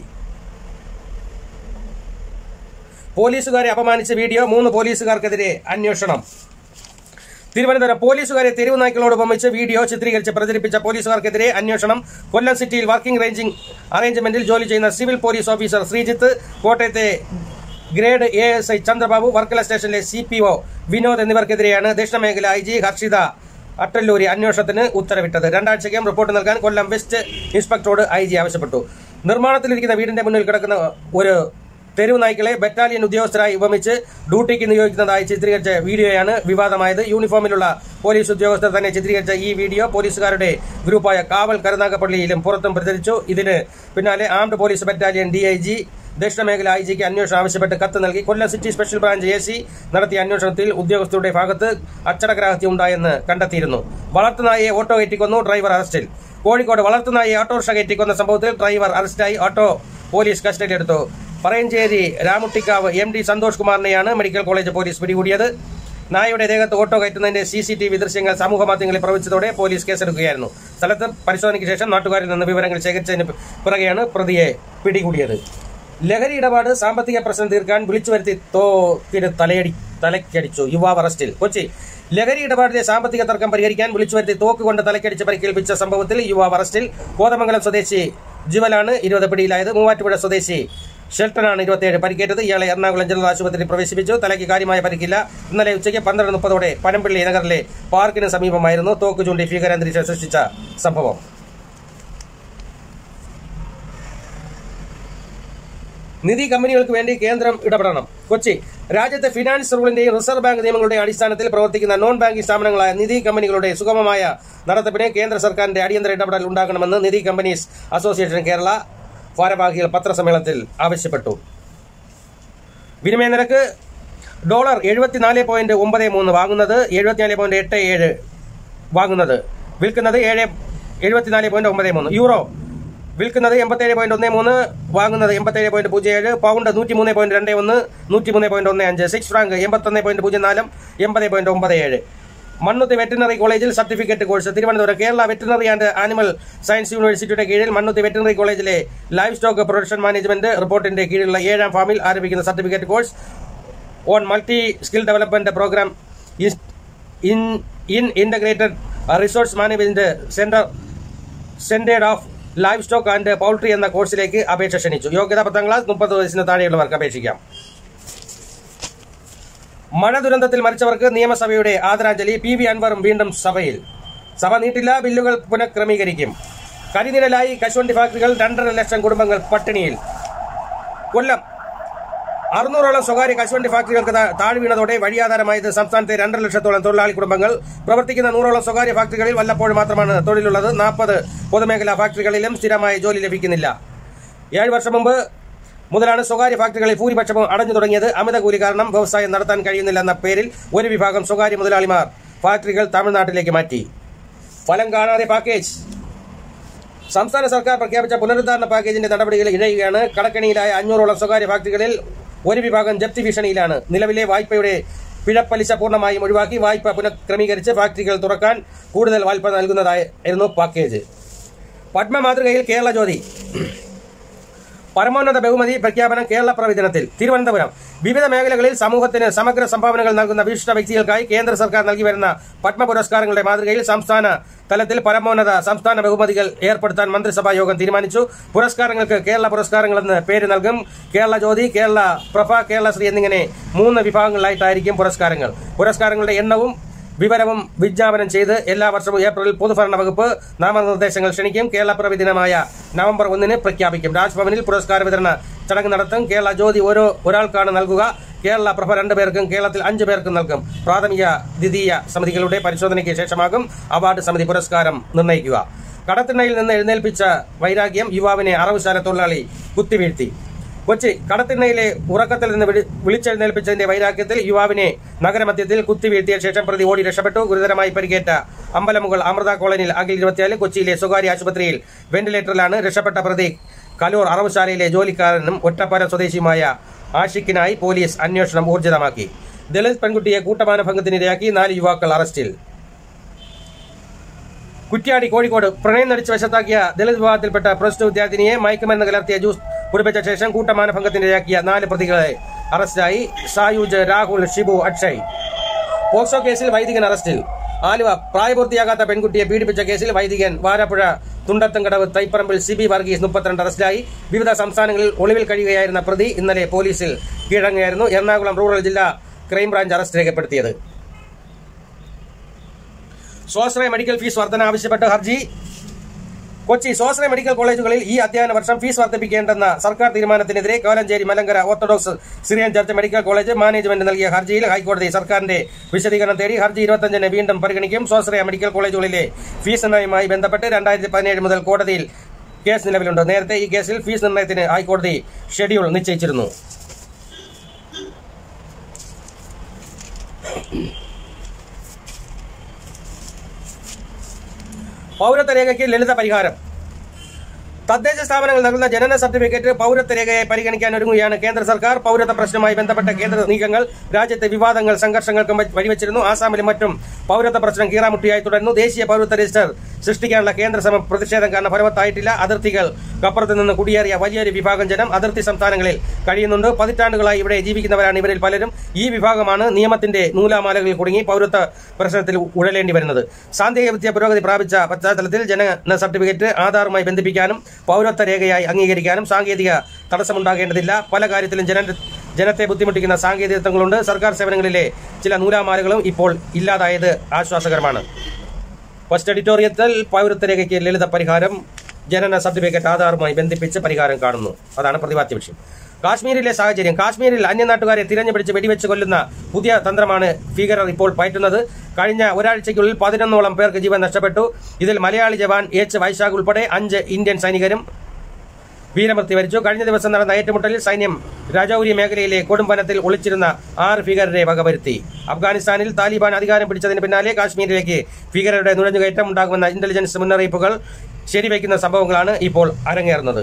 പോലീസുകാരെ അപമാനിച്ച വീഡിയോ 3 പോലീസുകാർക്കെതിരെ അന്വേഷണം. തിരുവനന്തപുരം പോലീസുകാരെ തെരുവ് നായ്ക്കളോട് ഉപമിച്ച് വീഡിയോ ചിത്രീകരിച്ച് പ്രചരിപ്പിച്ച പോലീസുകാർക്കെതിരെ അന്വേഷണം. കൊല്ലം സിറ്റിയിൽ വർക്കിംഗ് അറേഞ്ച്മെന്റിൽ ജോലി ചെയ്യുന്ന സിവിൽ പോലീസ് ഓഫീസർ ശ്രീജിത്ത്, കോട്ടയത്തെ ഗ്രേഡ് ASI ചന്ദ്രബാബു, വർക്കല സ്റ്റേഷനിലെ CPO വിനോദ് എന്നിവർക്കെതിരെയാണ് ദക്ഷിണമേഖല IG ഹർഷിത അട്ടല്ലൂരി അന്വേഷണത്തിന് ഉത്തരവിട്ടത്. 2 ആഴ്ചയ്ക്കകം റിപ്പോർട്ട് നൽകാൻ കൊല്ലം വെസ്റ്റ് ഇൻസ്പെക്ടറോട് IG ആവശ്യപ്പെട്ടു. നിർമ്മാണത്തിലിരിക്കുന്ന വീടിന്റെ മുന്നിൽ കിടക്കുന്ന ഒരു തെരുവ് നായ്ക്കളെ ബറ്റാലിയൻ ഉദ്യോഗസ്ഥരായി ഉപമിച്ച് ഡ്യൂട്ടിക്ക് നിയോഗിക്കുന്നതായി ചിത്രീകരിച്ച വീഡിയോയാണ് വിവാദമായത്. യൂണിഫോമിലുള്ള പോലീസ് ഉദ്യോഗസ്ഥർ തന്നെ ചിത്രീകരിച്ച ഈ വീഡിയോ പോലീസുകാരുടെ ഗ്രൂപ്പായ കാവൽ കരുനാഗപ്പള്ളിയിലും പുറത്തും പ്രചരിച്ചു. ഇതിന് പിന്നാലെ ആംഡ് പോലീസ് ബറ്റാലിയൻ DIG ദക്ഷിണമേഖല IGക്ക് അന്വേഷണം ആവശ്യപ്പെട്ട് കത്ത് നൽകി. Kollam city special branch AC നടത്തിയ അന്വേഷണത്തിൽ ഉദ്യോഗസ്ഥരുടെ ഭാഗത്ത് അച്ചടക്കരാഹിത്യം ഉണ്ടായെന്ന് കണ്ടെത്തിയിരുന്നു. വളർത്തുനായെ ഓട്ടോ കയറ്റിക്കൊന്നു, ഡ്രൈവർ അറസ്റ്റിൽ. കോഴിക്കോട് വളർത്തുനായെ ഓട്ടോറിക്ഷ കയറ്റിക്കൊന്ന സംഭവത്തിൽ ഡ്രൈവർ അറസ്റ്റായി. ഓട്ടോ പോലീസ് കസ്റ്റഡിയിലെടുത്തു. പറയഞ്ചേരി രാമുട്ടിക്കാവ് MD സന്തോഷ് കുമാറിനെയാണ് മെഡിക്കൽ കോളേജ് പോലീസ് പിടികൂടിയത്. നായയുടെ ദേഹത്ത് ഓട്ടോ കയറ്റുന്നതിന്റെ CCTV ദൃശ്യങ്ങൾ സമൂഹ മാധ്യമങ്ങളിൽ പ്രവചിച്ചതോടെ പോലീസ് കേസെടുക്കുകയായിരുന്നു. സ്ഥലത്ത് പരിശോധനയ്ക്ക് ശേഷം നാട്ടുകാരിൽ നിന്ന് വിവരങ്ങൾ ശേഖരിച്ചതിന് പിറകെയാണ് പ്രതിയെ പിടികൂടിയത്. ലഹരി ഇടപാട് സാമ്പത്തിക പ്രശ്നം തീർക്കാൻ വിളിച്ചു വരുത്തി തോക്കിന് തലക്കടിച്ചു, യുവാവ് അറസ്റ്റിൽ. കൊച്ചി ലഹരി ഇടപാടിലെ സാമ്പത്തിക തർക്കം പരിഹരിക്കാൻ വിളിച്ചു വരുത്തി തോക്ക് കൊണ്ട് തലക്കടിച്ച് പരിക്കേൽപ്പിച്ച സംഭവത്തിൽ യുവാവ് അറസ്റ്റിൽ. കോതമംഗലം സ്വദേശി ജിവലാണ് 20 പിടിയിലായത്. മൂവാറ്റുപുഴ സ്വദേശി ഷെൽട്ടനാണ് 27 പരിക്കേറ്റത്. ഇയാളെ എറണാകുളം ജനറൽ ആശുപത്രിയിൽ പ്രവേശിപ്പിച്ചു. തലയ്ക്ക് കാര്യമായ പരിക്കില്ല. ഇന്നലെ ഉച്ചയ്ക്ക് 12:30 പനമ്പള്ളി നഗറിലെ പാർക്കിന് സമീപമായിരുന്നു തോക്ക് ചൂണ്ടി ഭീകരാന്തരീക്ഷം സൃഷ്ടിച്ച സംഭവം. നിധി കമ്പനികൾക്ക് വേണ്ടി കേന്ദ്രം ഇടപെടണം. കൊച്ചി രാജ്യത്തെ ഫിനാൻസ് റൂളിന്റെയും റിസർവ് ബാങ്ക് നിയമങ്ങളുടെയും അടിസ്ഥാനത്തിൽ പ്രവർത്തിക്കുന്ന നോൺ ബാങ്കിംഗ് സ്ഥാപനങ്ങളായ നിധി കമ്പനികളുടെ സുഗമമായ നടത്തിപ്പിന് കേന്ദ്ര സർക്കാരിന്റെ അടിയന്തര ഇടപെടൽ ഉണ്ടാക്കണമെന്ന് നിധി കമ്പനീസ് അസോസിയേഷൻ കേരള ഭാരവാഹികൾ പത്രസമ്മേളനത്തിൽ ആവശ്യപ്പെട്ടു. വിനിമയ നിരക്ക് ഡോളർ 74.93 വാങ്ങുന്നത് 74.87 വാങ്ങുന്നത്, വിൽക്കുന്നത് 74.93. യൂറോ വിൽക്കുന്നത് 87.13, വാങ്ങുന്നത് 87.07. പൗണ്ട് 103.21, 103.15. 6 ഫ്രാങ്ക് 81.04, 80.97. മണ്ണുത്തി വെറ്റിനറി കോളേജിൽ certificate course Thiruvananthapuram Kerala veterinary and animal science യൂണിവേഴ്സിറ്റിയുടെ കീഴിൽ മണ്ണുത്തി വെറ്റിനറി കോളേജിലെ ലൈവ് സ്റ്റോക്ക് പ്രൊഡക്ഷൻ മാനേജ്മെന്റ് റിപ്പോർട്ടിന്റെ കീഴിലുള്ള 7ാം ഫാമിൽ ആരംഭിക്കുന്ന certificate course on multi skill development programme in integrated resource management centred of livestock and poultry എന്ന കോഴ്സിലേക്ക് അപേക്ഷ ക്ഷണിച്ചു. യോഗ്യത 10ാം ക്ലാസ്, 30 വയസ്സിന് താഴെയുള്ളവർക്ക് അപേക്ഷിക്കാം. മഴ ദുരന്തത്തിൽ മരിച്ചവർക്ക് നിയമസഭയുടെ ആദരാഞ്ജലി. PV അൻവറും വീണ്ടും സഭയിൽ. സഭ നീട്ടില്ല, ബില്ലുകൾ പുനഃക്രമീകരിക്കും. കരിനിഴലായി കശുവണ്ടി ഫാക്ടറികൾ, 2.5 ലക്ഷം കുടുംബങ്ങൾ പട്ടിണിയിൽ. കൊല്ലം 600ഓളം സ്വകാര്യ കശുവണ്ടി ഫാക്ടറികൾക്ക് താഴ് വീണതോടെ വഴിയാധാരമായത് സംസ്ഥാനത്തെ 2.5 ലക്ഷത്തോളം തൊഴിലാളി കുടുംബങ്ങൾ. പ്രവർത്തിക്കുന്ന 100ഓളം സ്വകാര്യ ഫാക്ടറികളിൽ വല്ലപ്പോഴും മാത്രമാണ് തൊഴിലുള്ളത്. 40 പൊതുമേഖലാ ഫാക്ടറികളിലും സ്ഥിരമായ ജോലി ലഭിക്കുന്നില്ല. 7 വർഷം മുമ്പ് മുതലാണ് സ്വകാര്യ ഫാക്ടറികളിൽ ഭൂരിപക്ഷവും അടഞ്ഞു തുടങ്ങിയത്. അമിത കൂലി കാരണം വ്യവസായം നടത്താൻ കഴിയുന്നില്ലെന്ന പേരിൽ ഒരു വിഭാഗം സ്വകാര്യ മുതലാളിമാർ ഫാക്ടറികൾ തമിഴ്നാട്ടിലേക്ക് മാറ്റി. ഫലം കാണാതെ പാക്കേജ്. സംസ്ഥാന സർക്കാർ പ്രഖ്യാപിച്ച പുനരുദ്ധാരണ പാക്കേജിന്റെ നടപടികൾ ഇഴയുകയാണ്. കടക്കണിയിലായ 500ഓളം സ്വകാര്യ ഫാക്ടറികളിൽ ഒരു വിഭാഗം ജപ്തി ഭീഷണിയിലാണ്. നിലവിലെ വായ്പയുടെ പിഴപ്പലിശ പൂർണ്ണമായും ഒഴിവാക്കി വായ്പ പുനഃക്രമീകരിച്ച് ഫാക്ടറികൾ തുറക്കാൻ കൂടുതൽ വായ്പ നൽകുന്നതായിരുന്നു പാക്കേജ്. പത്മ മാതൃകയിൽ കേരള ജ്യോതി. പരമോന്നത ബഹുമതി പ്രഖ്യാപനം കേരളപ്പിറവി ദിനത്തിൽ. തിരുവനന്തപുരം വിവിധ മേഖലകളിൽ സമൂഹത്തിന് സമഗ്ര സംഭാവനകൾ നൽകുന്ന വിശിഷ്ട വ്യക്തികൾക്കായി കേന്ദ്ര സർക്കാർ നൽകി വരുന്ന പത്മ പുരസ്കാരങ്ങളുടെ മാതൃകയിൽ സംസ്ഥാന തലത്തിൽ പരമോന്നത സംസ്ഥാന ബഹുമതികൾ ഏർപ്പെടുത്താൻ മന്ത്രിസഭാ യോഗം തീരുമാനിച്ചു. പുരസ്കാരങ്ങൾക്ക് കേരള പുരസ്കാരങ്ങളെന്ന് പേര് നൽകും. കേരള ജ്യോതി, കേരള പ്രഭ, കേരളശ്രീ എന്നിങ്ങനെ 3 വിഭാഗങ്ങളായിട്ടായിരിക്കും പുരസ്കാരങ്ങൾ. പുരസ്കാരങ്ങളുടെ എണ്ണവും വിവരവും വിജ്ഞാപനം ചെയ്ത് എല്ലാ വർഷവും ഏപ്രിലിൽ പൊതുഭരണ വകുപ്പ് നാമനിർദ്ദേശങ്ങൾ ക്ഷണിക്കും. കേരളപ്പിറവി ദിനമായ നവംബർ 1 പ്രഖ്യാപിക്കും. രാജ്ഭവനിൽ പുരസ്കാര വിതരണ ചടങ്ങ് നടത്തും. കേരള ജ്യോതി ഒരാൾക്കാണ് നൽകുക. കേരള പ്രഭ 2 പേർക്കും, കേരളത്തിൽ 5 പേർക്കും നൽകും. പ്രാഥമിക ദ്വിതീയ സമിതികളുടെ പരിശോധനയ്ക്ക് ശേഷമാകും അവാർഡ് സമിതി പുരസ്കാരം നിർണ്ണയിക്കുക. കടത്തിണ്ണയിൽ നിന്ന് എഴുന്നേൽപ്പിച്ച വൈരാഗ്യം, യുവാവിനെ അറവുശാല തൊഴിലാളി കുത്തിവീഴ്ത്തി. കൊച്ചി കടത്തിണ്ണയിലെ ഉറക്കത്തിൽ നിന്ന് വിളിച്ചെഴുന്നേൽപ്പിച്ചതിന്റെ വൈരാഗ്യത്തിൽ യുവാവിനെ നഗരമധ്യത്തിൽ കുത്തിവീഴ്ത്തിയ ശേഷം പ്രതി ഓടി രക്ഷപ്പെട്ടു. ഗുരുതരമായി പരിക്കേറ്റ അമ്പലമുകൾ അമൃത കോളനിയിൽ അഖിൽ 24 കൊച്ചിയിലെ സ്വകാര്യ ആശുപത്രിയിൽ വെന്റിലേറ്ററിലാണ്. രക്ഷപ്പെട്ട പ്രതി കലൂർ അറവുശാലയിലെ ജോലിക്കാരനും ഒറ്റപ്പാലം സ്വദേശിയുമായ ആഷിഖിനായി പോലീസ് അന്വേഷണം ഊർജിതമാക്കി. ദളിത് പെൺകുട്ടിയെ കൂട്ടമാനഭംഗത്തിനിരയാക്കി 4 യുവാക്കൾ അറസ്റ്റിൽ. കുറ്റ്യാടി കോഴിക്കോട് പ്രണയം നടിച്ച് വശത്താക്കിയ ദളിത് വിഭാഗത്തിൽപ്പെട്ട പ്ലസ് 2 വിദ്യാർത്ഥിനിയെ മയക്കുമരുന്ന് കലർത്തിയ ജ്യൂസ് കുടിപ്പിച്ച ശേഷം കൂട്ടമാനഭംഗത്തിനിരയാക്കിയ 4 പ്രതികളെ അറസ്റ്റായി. സായൂജ്, രാഹുൽ, ഷിബു, അക്ഷയ്. പോക്സോ കേസിൽ വൈദികൻ അറസ്റ്റിൽ. ആലുവ പ്രായപൂർത്തിയാകാത്ത പെൺകുട്ടിയെ പീഡിപ്പിച്ച കേസിൽ വൈദികൻ വാരാപ്പുഴ തുണ്ടത്തുംകടവ് തൈപ്പറമ്പിൽ സിബി വർഗീസ് 32 അറസ്റ്റിലായി. വിവിധ സംസ്ഥാനങ്ങളിൽ ഒളിവിൽ കഴിയുകയായിരുന്ന പ്രതി ഇന്നലെ പോലീസിൽ കീഴടങ്ങുകയായിരുന്നു. എറണാകുളം റൂറൽ ജില്ലാ ക്രൈംബ്രാഞ്ച് അറസ്റ്റ് രേഖപ്പെടുത്തിയത്. സ്വാശ്രയ മെഡിക്കൽ ഫീസ് വർധന ആവശ്യപ്പെട്ട് ഹർജി. കൊച്ചി സ്വാശ്രയ മെഡിക്കൽ കോളേജുകളിൽ ഈ അധ്യയന വർഷം ഫീസ് വർദ്ധിപ്പിക്കേണ്ടെന്ന സർക്കാർ തീരുമാനത്തിനെതിരെ Kolenchery Malankara orthodox Syrian church medical college management നൽകിയ ഹർജിയിൽ ഹൈക്കോടതി സർക്കാരിന്റെ വിശദീകരണം തേടി. ഹർജി 25-ന് വീണ്ടും പരിഗണിക്കും. സ്വാശ്രയ മെഡിക്കൽ കോളേജുകളിലെ ഫീസ് നിർണ്ണയവുമായി ബന്ധപ്പെട്ട് 2017 മുതൽ കോടതിയിൽ കേസ് നിലവിലുണ്ട്. നേരത്തെ ഈ കേസിൽ ഫീസ് നിർണ്ണയത്തിന് ഹൈക്കോടതി ഷെഡ്യൂൾ നിശ്ചയിച്ചിരുന്നു. പൗരത്വ രേഖയ്ക്ക് ലളിത പരിഹാരം. തദ്ദേശ സ്ഥാപനങ്ങൾ നൽകുന്ന ജനന സർട്ടിഫിക്കറ്റ് പൗരത്വ രേഖയായി പരിഗണിക്കാൻ ഒരുങ്ങുകയാണ് കേന്ദ്ര സർക്കാർ. പൗരത്വ പ്രശ്നവുമായി ബന്ധപ്പെട്ട കേന്ദ്ര നീക്കങ്ങൾ രാജ്യത്തെ വിവാദങ്ങൾ, സംഘർഷങ്ങൾക്കും വഴിവെച്ചിരുന്നു. ആസാമിലും മറ്റും പൗരത്വ പ്രശ്നം കീറാമുട്ടിയായി തുടരുന്നു. ദേശീയ പൗരത്വ രജിസ്റ്റർ സൃഷ്ടിക്കാനുള്ള കേന്ദ്ര ശ്രമം പ്രതിഷേധം കാരണം ഫലവത്തായിട്ടില്ല. അതിർത്തികൾക്കപ്പുറത്ത് നിന്ന് കുടിയേറിയ വലിയൊരു വിഭാഗം ജനം അതിർത്തി സംസ്ഥാനങ്ങളിൽ കഴിയുന്നുണ്ട്. പതിറ്റാണ്ടുകളായി ഇവിടെ ജീവിക്കുന്നവരാണ് ഇവരിൽ പലരും. ഈ വിഭാഗമാണ് നിയമത്തിന്റെ നൂലാമാലകളിൽ കുടുങ്ങി പൗരത്വ പ്രശ്നത്തിൽ ഉഴലേണ്ടി വരുന്നത്. സാങ്കേതികവിദ്യ പുരോഗതി പ്രാപിച്ച പശ്ചാത്തലത്തിൽ ജനന സർട്ടിഫിക്കറ്റ് ആധാറുമായി ബന്ധിപ്പിക്കാനും പൗരത്വ രേഖയായി അംഗീകരിക്കാനും സാങ്കേതിക തടസ്സമുണ്ടാകേണ്ടതില്ല. പല കാര്യത്തിലും ജനത്തെ ബുദ്ധിമുട്ടിക്കുന്ന സാങ്കേതികത്വങ്ങളുണ്ട്. സർക്കാർ സേവനങ്ങളിലെ ചില നൂലാമാലകളും ഇപ്പോൾ ഇല്ലാതായത് ആശ്വാസകരമാണ്. ഫസ്റ്റ് എഡിറ്റോറിയത്തിൽ പൗരത്വ രേഖയ്ക്ക് ലളിത പരിഹാരം, ജനന സർട്ടിഫിക്കറ്റ് ആധാറുമായി ബന്ധിപ്പിച്ച് പരിഹാരം കാണുന്നു. അതാണ് പ്രതിപാദ്യ വിഷയം. കാശ്മീരിലെ സാഹചര്യം. കാശ്മീരിൽ അന്യനാട്ടുകാരെ തിരഞ്ഞുപിടിച്ച് വെടിവെച്ച് കൊല്ലുന്ന പുതിയ തന്ത്രമാണ് ഭീകരർ ഇപ്പോൾ പയറ്റുന്നത്. കഴിഞ്ഞ ഒരാഴ്ചയ്ക്കുള്ളിൽ 11ഓളം പേർക്ക് ജീവൻ നഷ്ടപ്പെട്ടു. ഇതിൽ മലയാളി ജവാൻ എച്ച് വൈശാഖ് ഉൾപ്പെടെ 5 ഇന്ത്യൻ സൈനികരും വീരമൃത്യു വരിച്ചു. കഴിഞ്ഞ ദിവസം നടന്ന ഏറ്റുമുട്ടലിൽ സൈന്യം രജൌരി മേഖലയിലെ കൊടുംവനത്തിൽ ഒളിച്ചിരുന്ന 6 ഭീകരരെ വകവരുത്തി. അഫ്ഗാനിസ്ഥാനിൽ താലിബാൻ അധികാരം പിടിച്ചതിന് പിന്നാലെ കാശ്മീരിലേക്ക് ഭീകരരുടെ നുഴഞ്ഞുകയറ്റം ഉണ്ടാകുമെന്ന ഇന്റലിജൻസ് മുന്നറിയിപ്പുകൾ ശരിവയ്ക്കുന്ന സംഭവങ്ങളാണ് ഇപ്പോൾ അരങ്ങേറുന്നത്.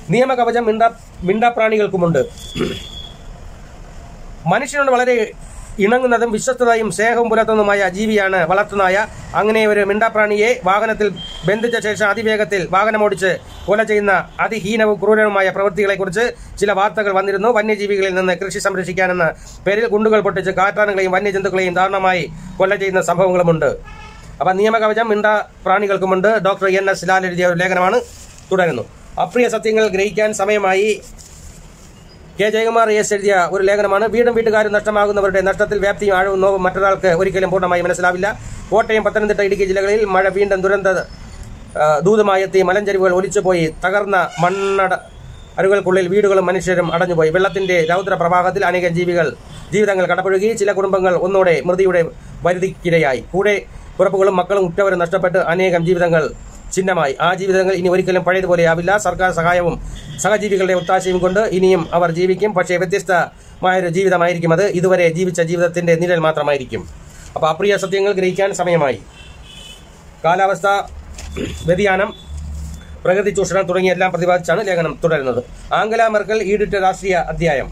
നിയമകവചം മിണ്ടാപ്രാണികൾക്കുമുണ്ട്. മനുഷ്യനോട് വളരെ ഇണങ്ങുന്നതും വിശ്വസ്തതയും സ്നേഹവും പുലർത്തുന്നതുമായ ജീവിയാണ് വളർത്തുനായ. അങ്ങനെ ഒരു മിണ്ടാപ്രാണിയെ വാഹനത്തിൽ ബന്ധിച്ച ശേഷം അതിവേഗത്തിൽ വാഹനമോടിച്ച് കൊല ചെയ്യുന്ന അതിഹീനവും ക്രൂരവുമായ പ്രവൃത്തികളെക്കുറിച്ച് ചില വാർത്തകൾ വന്നിരുന്നു. വന്യജീവികളിൽ നിന്ന് കൃഷി സംരക്ഷിക്കാനെന്ന പേരിൽ ഗുണ്ടുകൾ പൊട്ടിച്ച് കാട്ടാനകളെയും വന്യജന്തുക്കളെയും ദാരുണമായി കൊല ചെയ്യുന്ന സംഭവങ്ങളുമുണ്ട്. അപ്പം നിയമകവചം മിണ്ടാപ്രാണികൾക്കുമുണ്ട്. ഡോക്ടർ NS ലാൽ എഴുതിയ ഒരു ലേഖനമാണ്. തുടരുന്നു. അപ്രിയ സത്യങ്ങൾ ഗ്രഹിക്കാൻ സമയമായി. K. ജയകുമാർ S എഴുതിയ ഒരു ലേഖനമാണ്. വീടും വീട്ടുകാരും നഷ്ടമാകുന്നവരുടെ നഷ്ടത്തിൽ വ്യാപ്തിയും ആഴവും നോവും മറ്റൊരാൾക്ക് ഒരിക്കലും പൂർണ്ണമായി മനസ്സിലാവില്ല. കോട്ടയം, പത്തനംതിട്ട, ഇടുക്കി ജില്ലകളിൽ മഴ വീണ്ടും ദുരന്ത ദൂതമായി എത്തി. മലഞ്ചരിവുകൾ ഒലിച്ചുപോയി. തകർന്ന മണ്ണട അരുകൾക്കുള്ളിൽ വീടുകളും മനുഷ്യരും അടഞ്ഞുപോയി. വെള്ളത്തിന്റെ രൗദ്ര പ്രവാഹത്തിൽ അനേകം ജീവിതങ്ങൾ കടപുഴകി. ചില കുടുംബങ്ങൾ ഒന്നോടെ മൃതിയുടെ വരുതിക്കിരയായി. കൂടെ പുറപ്പുകളും മക്കളും ഉറ്റവരും നഷ്ടപ്പെട്ട് അനേകം ജീവിതങ്ങൾ ചിഹ്നമായി. ആ ജീവിതങ്ങൾ ഇനി ഒരിക്കലും പഴയതുപോലെയാവില്ല. സർക്കാർ സഹായവും സഹജീവികളുടെ ഒത്താശയും കൊണ്ട് ഇനിയും അവർ ജീവിക്കും. പക്ഷേ വ്യത്യസ്തമായൊരു ജീവിതമായിരിക്കും അത്. ഇതുവരെ ജീവിച്ച ജീവിതത്തിന്റെ നിഴൽ മാത്രമായിരിക്കും. അപ്പോൾ അപ്രിയ സത്യങ്ങൾ ഗ്രഹിക്കാൻ സമയമായി. കാലാവസ്ഥ വ്യതിയാനം, പ്രകൃതി ചൂഷണം തുടങ്ങിയെല്ലാം പ്രതിപാദിച്ചാണ് ലേഖനം തുടരുന്നത്. ആംഗല മെർക്കൽ ഈടിട്ട രാഷ്ട്രീയ അധ്യായം.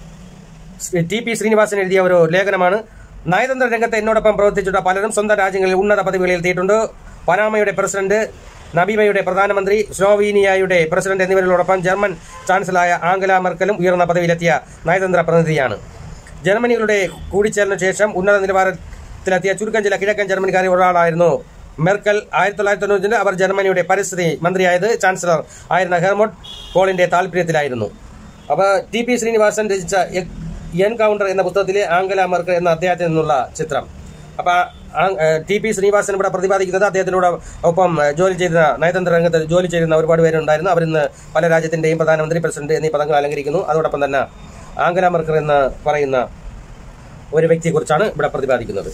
TP ശ്രീനിവാസൻ എഴുതിയ ഒരു ലേഖനമാണ്. നയതന്ത്ര രംഗത്ത് എന്നോടൊപ്പം പ്രവർത്തിച്ചിട്ട പലരും സ്വന്തം രാജ്യങ്ങളിൽ ഉന്നത പദവികളിൽ എത്തിയിട്ടുണ്ട്. പനാമയുടെ പ്രസിഡന്റ്, നബീമയുടെ പ്രധാനമന്ത്രി, സ്ലോവീനിയയുടെ പ്രസിഡന്റ് എന്നിവരോടൊപ്പം ജർമ്മൻ ചാൻസലറായ ആംഗല മെർക്കലും ഉയർന്ന പദവിയിലെത്തിയ നയതന്ത്ര പ്രതിനിധിയാണ്. ജർമ്മനികളുടെ കൂടിച്ചേരലിന് ശേഷം ഉന്നത നിലവാരത്തിലെത്തിയ ചുരുക്കം ചില കിഴക്കൻ ജർമ്മനിക്കാരിൽ ഒരാളായിരുന്നു മെർക്കൽ. 1990 അവർ ജർമ്മനിയുടെ പരിസ്ഥിതി മന്ത്രിയായത് ചാൻസലർ ആയിരുന്ന ഹെർമോട്ട് കോളിന്റെ താല്പര്യത്തിലായിരുന്നു. അപ്പോൾ TP ശ്രീനിവാസൻ രചിച്ച എൻകൗണ്ടർ എന്ന പുസ്തകത്തിലെ ആംഗല മെർക്കൽ എന്ന അദ്ദേഹത്തിൽ നിന്നുള്ള ചിത്രം. അപ്പൊ TP ശ്രീനിവാസൻ ഇവിടെ പ്രതിപാദിക്കുന്നത് അദ്ദേഹത്തിനോട് ഒപ്പം ജോലി ചെയ്ത നയതന്ത്ര രംഗത്ത് ജോലി ചെയ്യുന്ന ഒരുപാട് പേരുണ്ടായിരുന്നു. അവരിന്ന് പല രാജ്യത്തിന്റെയും പ്രധാനമന്ത്രി, പ്രസിഡന്റ് എന്നീ പദങ്ങൾ അലങ്കരിക്കുന്നു. അതോടൊപ്പം തന്നെ ആംഗല മെർക്കൽ എന്ന് പറയുന്ന ഒരു വ്യക്തിയെക്കുറിച്ചാണ് ഇവിടെ പ്രതിപാദിക്കുന്നത്.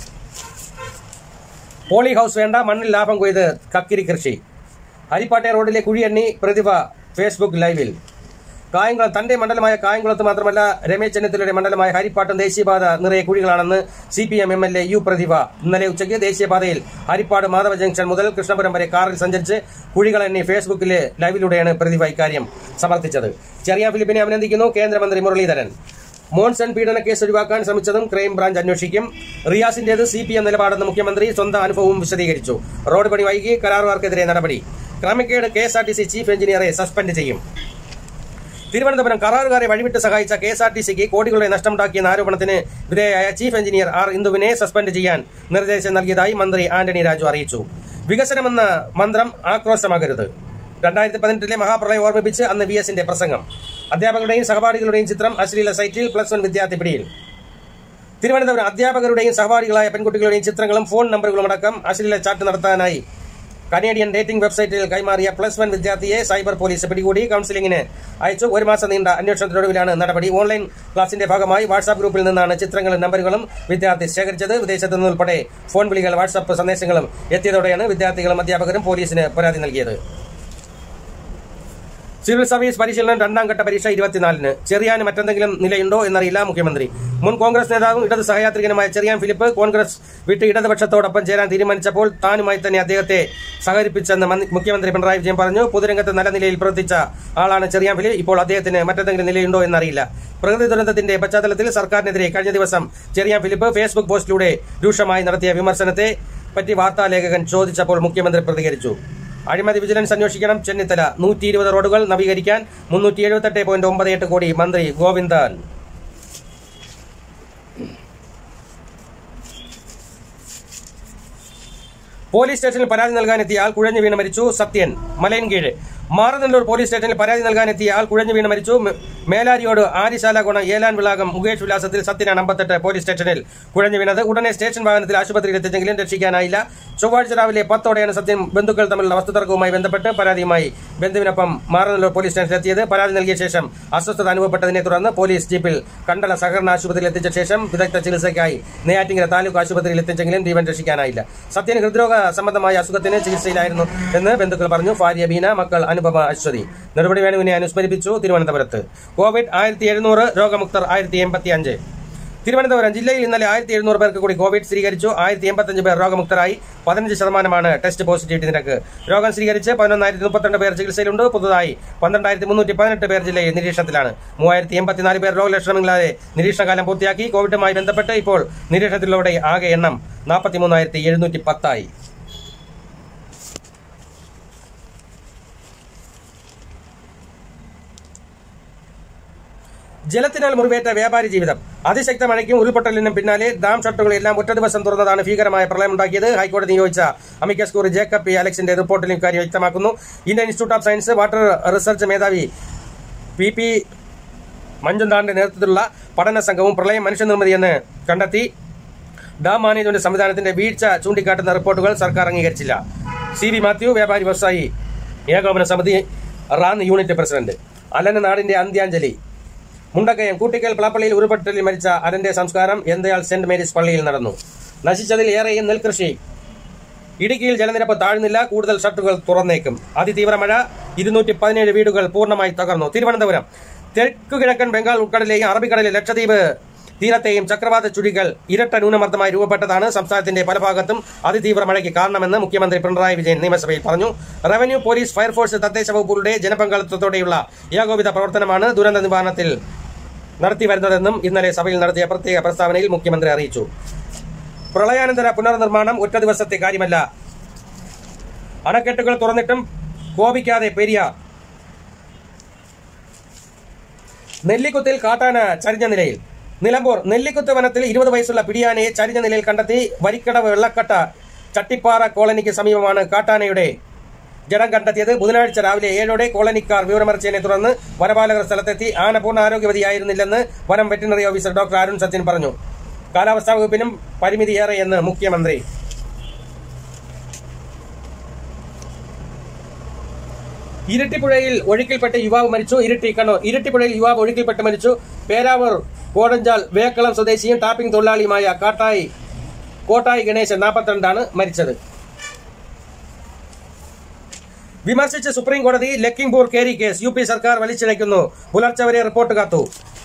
പോളി ഹൗസ് വേണ്ട, മണ്ണിൽ ലാഭം കൊയ്ത് കക്കിരി കൃഷി. ഹരിപ്പാട്ടെ റോഡിലെ കുഴിയെണ്ണി പ്രതിഭ ഫേസ്ബുക്ക് ലൈവിൽ. കായംകുളം തന്റെ മണ്ഡലമായ കായംകുളത്ത് മാത്രമല്ല രമേശ് ചെന്നിത്തലയുടെ മണ്ഡലമായ ഹരിപ്പാട്ടും ദേശീയപാത നിറയെ കുഴികളാണെന്ന് CPM MLA U പ്രതിഭ ഇന്നലെ ഉച്ചയ്ക്ക് ദേശീയപാതയിൽ ഹരിപ്പാട് മാധവ ജംഗ്ഷൻ മുതൽ കൃഷ്ണപുരം വരെ കാറിൽ സഞ്ചരിച്ച് കുഴികൾ എണ്ണി ഫേസ്ബുക്കിലെ ലൈവിലൂടെയാണ് പ്രതിഭ ഇക്കാര്യം സമർത്ഥിച്ചത്. ചെറിയ ഫിലിപ്പിനെ അഭിനന്ദിക്കുന്നു കേന്ദ്രമന്ത്രി മുരളീധരൻ. മോൺസൺ പീഡന കേസ് ഒഴിവാക്കാൻ ശ്രമിച്ചതും ക്രൈംബ്രാഞ്ച് അന്വേഷിക്കും. റിയാസിന്റേത് CPM നിലപാടെന്ന് മുഖ്യമന്ത്രി സ്വന്തം അനുഭവവും വിശദീകരിച്ചു. റോഡ് പണി വൈകി, കരാറുകാർക്കെതിരെ നടപടി. ക്രമക്കേട് KSRTC ചീഫ് എഞ്ചിനീയറെ സസ്പെൻഡ് ചെയ്യും. തിരുവനന്തപുരം കരാറുകാരെ വഴിവിട്ട് സഹായിച്ച KSRTCക്ക് കോടികളുടെ നഷ്ടമുണ്ടാക്കിയെന്ന ആരോപണത്തിന് വിധേയയായ ചീഫ് എഞ്ചിനീയർ R. ഇന്ദുവിനെ സസ്പെൻഡ് ചെയ്യാൻ നിർദ്ദേശം നൽകിയതായി മന്ത്രി ആന്റണി രാജു അറിയിച്ചു. വികസനമെന്ന മന്ത്രം ആക്രോശമാകരുത്. 2018 മഹാപ്രളയം ഓർമ്മിപ്പിച്ച് അന്ന് VSന്റെ പ്രസംഗം. അധ്യാപകരുടെയും സഹപാഠികളുടെയും ചിത്രം അശ്ലീല സൈറ്റിൽ +1 വിദ്യാർത്ഥി പിടിയിൽ. തിരുവനന്തപുരം അധ്യാപകരുടെയും സഹപാഠികളായ പെൺകുട്ടികളുടെയും ചിത്രങ്ങളും ഫോൺ നമ്പറുകളും അടക്കം അശ്ലീല ചാറ്റ് നടത്താനായി കനേഡിയൻ ഡേറ്റിംഗ് വെബ്സൈറ്റിൽ കൈമാറിയ +1 വിദ്യാർത്ഥിയെ സൈബർ പോലീസ് പിടികൂടി കൌൺസിലിംഗിന് അയച്ചു. 1 മാസം നീണ്ട അന്വേഷണത്തിനൊടുവിലാണ് നടപടി. ഓൺലൈൻ ക്ലാസിന്റെ ഭാഗമായി വാട്സാപ്പ് ഗ്രൂപ്പിൽ നിന്നാണ് ചിത്രങ്ങളും നമ്പറുകളും വിദ്യാർത്ഥി ശേഖരിച്ചത്. വിദേശത്തു നിന്നുൾപ്പെടെ ഫോൺ വിളികൾ, വാട്സാപ്പ് സന്ദേശങ്ങളും എത്തിയതോടെയാണ് വിദ്യാർത്ഥികളും അധ്യാപകരും പോലീസിന് പരാതി നൽകിയത്. സിവിൽ സർവീസ് പരിശീലനം 2ാം ഘട്ട പരീക്ഷ 24-ന്. ചെറിയാന് മറ്റെന്തെങ്കിലും നിലയുണ്ടോ എന്നറിയില്ല മുഖ്യമന്ത്രി. മുൻ കോൺഗ്രസ് നേതാവും ഇടത് സഹയാത്രികനുമായ ചെറിയാൻ ഫിലിപ്പ് കോൺഗ്രസ് വിട്ട് ഇടതുപക്ഷത്തോടൊപ്പം ചേരാൻ തീരുമാനിച്ചപ്പോൾ താനുമായി തന്നെ അദ്ദേഹത്തെ സഹകരിപ്പിച്ചെന്ന് മുഖ്യമന്ത്രി പിണറായി വിജയൻ പറഞ്ഞു. പൊതുരംഗത്ത് നല്ല നിലയിൽ പ്രവർത്തിച്ച ആളാണ് ചെറിയാൻ ഫിലിപ്പ്. ഇപ്പോൾ അദ്ദേഹത്തിന് മറ്റെന്തെങ്കിലും നിലയുണ്ടോ എന്നറിയില്ല. പ്രകൃതി ദുരന്തത്തിന്റെ പശ്ചാത്തലത്തിൽ സർക്കാരിനെതിരെ കഴിഞ്ഞ ദിവസം ചെറിയാൻ ഫിലിപ്പ് ഫേസ്ബുക്ക് പോസ്റ്റിലൂടെ രൂക്ഷമായി നടത്തിയ വിമർശനത്തെ പറ്റി വാർത്താലേഖകൻ ചോദിച്ചപ്പോൾ മുഖ്യമന്ത്രി പ്രതികരിച്ചു. അഴിമതി വിജിലൻസ് അന്വേഷിക്കണം ചെന്നിത്തല. 120 റോഡുകൾ നവീകരിക്കാൻ 378.98 കോടി മന്ത്രി ഗോവിന്ദൻ. പോലീസ് സ്റ്റേഷനിൽ പരാതി നൽകാനെത്തിയ ആൾ കുഴഞ്ഞു വീണ് മരിച്ചു. സത്യൻ. മലയൻകീഴ്. മാറനല്ലൂർ പോലീസ് സ്റ്റേഷനിൽ പരാതി നൽകാനെത്തിയ ആൾ കുഴഞ്ഞു വീണ് മരിച്ചു. മേലാരിയോട് ആര്യശാല കോണം ഏലാൻ വിളാകം മുകേഷ് വിലാസത്തിൽ സത്യനാണ് 58 പോലീസ് സ്റ്റേഷനിൽ കുഴഞ്ഞു വീണത്. ഉടനെ സ്റ്റേഷൻ വാഹനത്തിൽ ആശുപത്രിയിൽ എത്തിച്ചെങ്കിലും രക്ഷിക്കാനായില്ല. ചൊവ്വാഴ്ച രാവിലെ 10ഓടെയാണ് സത്യൻ ബന്ധുക്കൾ തമ്മിലുള്ള വസ്തുതർക്കവുമായി ബന്ധപ്പെട്ട് പരാതിയുമായി ബന്ധുവിനൊപ്പം മാറനല്ലൂർ പോലീസ് സ്റ്റേഷനിലെത്തിയത്. പരാതി നൽകിയ ശേഷം അസ്വസ്ഥത അനുഭവപ്പെട്ടതിനെ തുടർന്ന് പോലീസ് ജീപ്പിൽ കണ്ടള സഹകരണ ആശുപത്രിയിൽ എത്തിച്ച ശേഷം വിദഗ്ധ ചികിത്സയ്ക്കായി നെയ്യാറ്റിങ്കര താലൂക്ക് ആശുപത്രിയിൽ എത്തിച്ചെങ്കിലും ജീവൻ രക്ഷിക്കാനായില്ല. സത്യൻ ഹൃദ്രോഗ സംബന്ധമായ അസുഖത്തിന് ചികിത്സയിലായിരുന്നു എന്ന് ബന്ധുക്കൾ പറഞ്ഞു. ഭാര്യ ബീന, മക്കൾ അനുപമ, അശ്വതി. നെടുപടി വേണുവിനെ അനുസ്മരിപ്പിച്ചു. തിരുവനന്തപുരത്ത് കോവിഡ് 1700, രോഗമുക്തർ 1085. തിരുവനന്തപുരം ജില്ലയിൽ ഇന്നലെ 1700 പേർക്ക് കൂടി കോവിഡ് സ്ഥിരീകരിച്ചു. 1085 പേർ രോഗമുക്തരായി. 15% ടെസ്റ്റ് പോസിറ്റിവിറ്റി നിരക്ക്. രോഗം സ്ഥിരീകരിച്ച് 11,032 പേർ ചികിത്സയിലുണ്ട്. പുതുതായി 12,318 പേർ ജില്ലയിൽ നിരീക്ഷണത്തിലാണ്. 3,084 പേർ രോഗലക്ഷണമില്ലാതെ നിരീക്ഷണകാലം പൂർത്തിയാക്കി. കോവിഡുമായി ബന്ധപ്പെട്ട് ഇപ്പോൾ നിരീക്ഷണത്തിലൂടെ ആകെ എണ്ണം 43,710 ആയി. ജലത്തിനാൽ മുറിവേറ്റ വ്യാപാരി ജീവിതം. അതിശക്ത മഴയ്ക്കും ഉരുൾപൊട്ടലിനും പിന്നാലെ ഡാം ഷട്ടറുകളെല്ലാം ഒറ്റ ദിവസം തുറന്നതാണ് ഭീകരമായ പ്രളയമുണ്ടാക്കിയത്. ഹൈക്കോടതി നിയോഗിച്ച അമിക്കസ് ക്യൂറി ജേക്കബ് പി അലക്സിന്റെ റിപ്പോർട്ടിൽ ഇക്കാര്യം വ്യക്തമാക്കുന്നു. Indian institute of science water research മേധാവി പി മഞ്ജുനാഥിന്റെ നേതൃത്വത്തിലുള്ള പഠന സംഘവും പ്രളയം മനുഷ്യനിർമ്മിതിയെന്ന് കണ്ടെത്തി. ഡാം മാനേജ്മെന്റ് സംവിധാനത്തിന്റെ വീഴ്ച ചൂണ്ടിക്കാട്ടുന്ന റിപ്പോർട്ടുകൾ സർക്കാർ അംഗീകരിച്ചില്ല. CV മാത്യു, വ്യാപാരി വ്യവസായി ഏകോപന സമിതി റാൻ യൂണിറ്റ് പ്രസിഡന്റ്. അലന് നാടിന്റെ അന്ത്യാഞ്ജലി. മുണ്ടക്കയം കൂട്ടിക്കൽ പ്ലാപ്പള്ളിയിൽ ഉരുൾപൊട്ടലിൽ മരിച്ച അലന്റെ സംസ്കാരം എന്തയാൾ സെന്റ് മേരീസ് പള്ളിയിൽ നടന്നു. നശിച്ചതിൽ ഏറെയും നെൽകൃഷി. ഇടുക്കിയിൽ ജലനിരപ്പ് താഴ്ന്നില്ല. കൂടുതൽ ഷട്ടറുകൾ തുറന്നേക്കും. അതിതീവ്ര മഴ. 217 വീടുകൾ പൂർണ്ണമായി തകർന്നു. തിരുവനന്തപുരം. തെക്കുകിഴക്കൻ ബംഗാൾ ഉൾക്കടലിലെയും അറബിക്കടലിൽ ലക്ഷദ്വീപ് തീരത്തെയും ചക്രവാത ചുഴികൾ ഇരട്ട ന്യൂനമർദ്ദമായി രൂപപ്പെട്ടതാണ് സംസ്ഥാനത്തിന്റെ പല ഭാഗത്തും അതിതീവ്ര മഴയ്ക്ക് കാരണമെന്ന് മുഖ്യമന്ത്രി പിണറായി വിജയൻ നിയമസഭയിൽ പറഞ്ഞു. റവന്യൂ, പോലീസ്, ഫയർഫോഴ്സ്, തദ്ദേശ വകുപ്പുകളുടെ ജനപങ്കാളിത്തത്തോടെയുള്ള ഏകോപിത പ്രവർത്തനമാണ് ദുരന്ത നിവാരണത്തിൽ നടത്തിവരുന്നതെന്നും ഇന്നലെ സഭയിൽ നടത്തിയ പ്രത്യേക പ്രസ്താവനയിൽ മുഖ്യമന്ത്രി അറിയിച്ചു. പ്രളയാനന്തര പുനർനിർമ്മാണം ഒറ്റ ദിവസത്തെ കാര്യമല്ല. അണക്കെട്ടുകൾ തുറന്നിട്ടും കോപിക്കാതെ പെരിയാർ. നെല്ലിക്കുത്തിൽ കാട്ടാന ചരിഞ്ഞ നിലയിൽ. നിലമ്പൂർ നെല്ലിക്കുത്ത് വനത്തിൽ 20 വയസ്സുള്ള പിടിയാനയെ ചരിഞ്ഞ നിലയിൽ കണ്ടെത്തി. വരിക്കടവ് വെള്ളക്കട്ട ചട്ടിപ്പാറ കോളനിക്ക് സമീപമാണ് കാട്ടാനയുടെ ജഡം കണ്ടെത്തിയത്. ബുധനാഴ്ച രാവിലെ 7ഓടെ കോളനിക്കാർ വിവരമറിച്ചതിനെ തുടർന്ന് വനപാലകർ സ്ഥലത്തെത്തി. ആന പൂർണ്ണ ആരോഗ്യവതിയായിരുന്നില്ലെന്ന് വനം veterinary officer doctor Arun Sachin പറഞ്ഞു. കാലാവസ്ഥാ വകുപ്പിനും പരിമിതിയേറെയെന്ന് മുഖ്യമന്ത്രി. ഇരിട്ടിപ്പുഴയിൽ ഒഴുക്കിൽപ്പെട്ട് യുവാവ് മരിച്ചു. കണ്ണൂർ. ഇരിട്ടിപ്പുഴയിൽ യുവാവ് ഒഴുക്കിൽപ്പെട്ട് മരിച്ചു. പേരാവൂർ കോടഞ്ചാൽ വേക്കളം സ്വദേശിയും ടാപ്പിംഗ് തൊഴിലാളിയുമായ കോട്ടായി ഗണേശൻ 42 മരിച്ചത്. വിമർശിച്ച് സുപ്രീം കോടതി. ലക്കിംപൂർ കേരി കേസ് UP സർക്കാർ വലിച്ചിഴയ്ക്കുന്നു. പുലർച്ചെ വരെ റിപ്പോർട്ട് കാത്തു.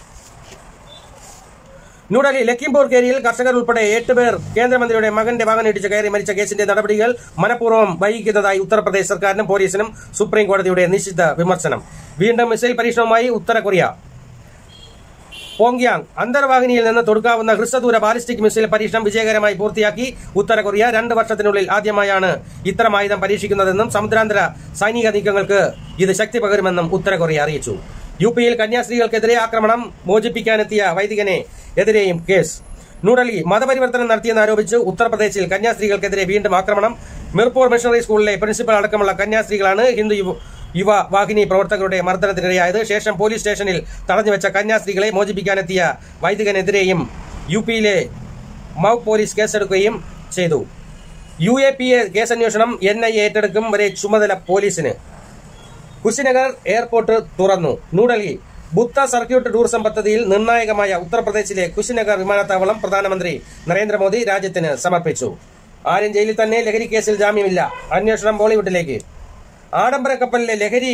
ന്യൂഡൽഹി. ലക്കിംപൂർ കേരിയിൽ കർഷകർ ഉൾപ്പെടെ 8 പേർ കേന്ദ്രമന്ത്രിയുടെ മകന്റെ വാഹനം ഇടിച്ച് കയറി മരിച്ച കേസിന്റെ നടപടികൾ മനഃപൂർവ്വം വൈകിക്കുന്നതായി ഉത്തർപ്രദേശ് സർക്കാരിനും പോലീസിനും സുപ്രീം കോടതിയുടെ നിശ്ചിത വിമർശനം. വീണ്ടും മിസൈൽ പരീക്ഷണവുമായി ഉത്തര കൊറിയ. പോങ്യാങ്. അന്തർവാഹിനിയിൽ നിന്ന് തൊടുക്കാവുന്ന ഹ്രസ്വദൂര ബാലിസ്റ്റിക് മിസൈൽ പരീക്ഷണം വിജയകരമായി പൂർത്തിയാക്കി ഉത്തര കൊറിയ. 2 വർഷത്തിനുള്ളിൽ ആദ്യമായാണ് ഇത്തരം ആയുധം പരീക്ഷിക്കുന്നതെന്നും സമുദ്രാന്തര സൈനിക നീക്കങ്ങൾക്ക് ഇത് ശക്തി പകരുമെന്നും ഉത്തര കൊറിയ അറിയിച്ചു. UPയിൽ കന്യാസ്ത്രീകൾക്കെതിരെ ആക്രമണം. മോചിപ്പിക്കാനെത്തിയ വൈദികനെ എതിരെയും കേസ്. ന്യൂഡൽഹി. മതപരിവർത്തനം നടത്തിയെന്നാരോപിച്ച് ഉത്തർപ്രദേശിൽ കന്യാസ്ത്രീകൾക്കെതിരെ വീണ്ടും ആക്രമണം. മിർപൂർ മിഷണറി സ്കൂളിലെ പ്രിൻസിപ്പൽ അടക്കമുള്ള കന്യാസ്ത്രീകളാണ് ഹിന്ദു യുവ വാഹിനി പ്രവർത്തകരുടെ മർദ്ദനത്തിനിരയായത്. ശേഷം പോലീസ് സ്റ്റേഷനിൽ തടഞ്ഞുവെച്ച കന്യാസ്ത്രീകളെ മോചിപ്പിക്കാനെത്തിയ വൈദികനെതിരെയും UPയിലെ മൗ പോലീസ് കേസെടുക്കുകയും ചെയ്തു. UAPA കേസന്വേഷണം NIA ഏറ്റെടുക്കും വരെ ചുമതല പോലീസിന്. കുശിനഗർ എയർപോർട്ട് തുറന്നു. ന്യൂഡൽഹി. ബുദ്ധ സർക്യൂട്ട് ടൂറിസം പദ്ധതിയിൽ നിർണായകമായ ഉത്തർപ്രദേശിലെ കുശിനഗർ വിമാനത്താവളം പ്രധാനമന്ത്രി നരേന്ദ്രമോദി രാജ്യത്തിന് സമർപ്പിച്ചു. ആര്യൻ ജയിലിൽ തന്നെ. ലഹരി കേസിൽ ജാമ്യമില്ല. അന്വേഷണം ബോളിവുഡിലേക്ക്. ആഡംബര കപ്പലിലെ ലഹരി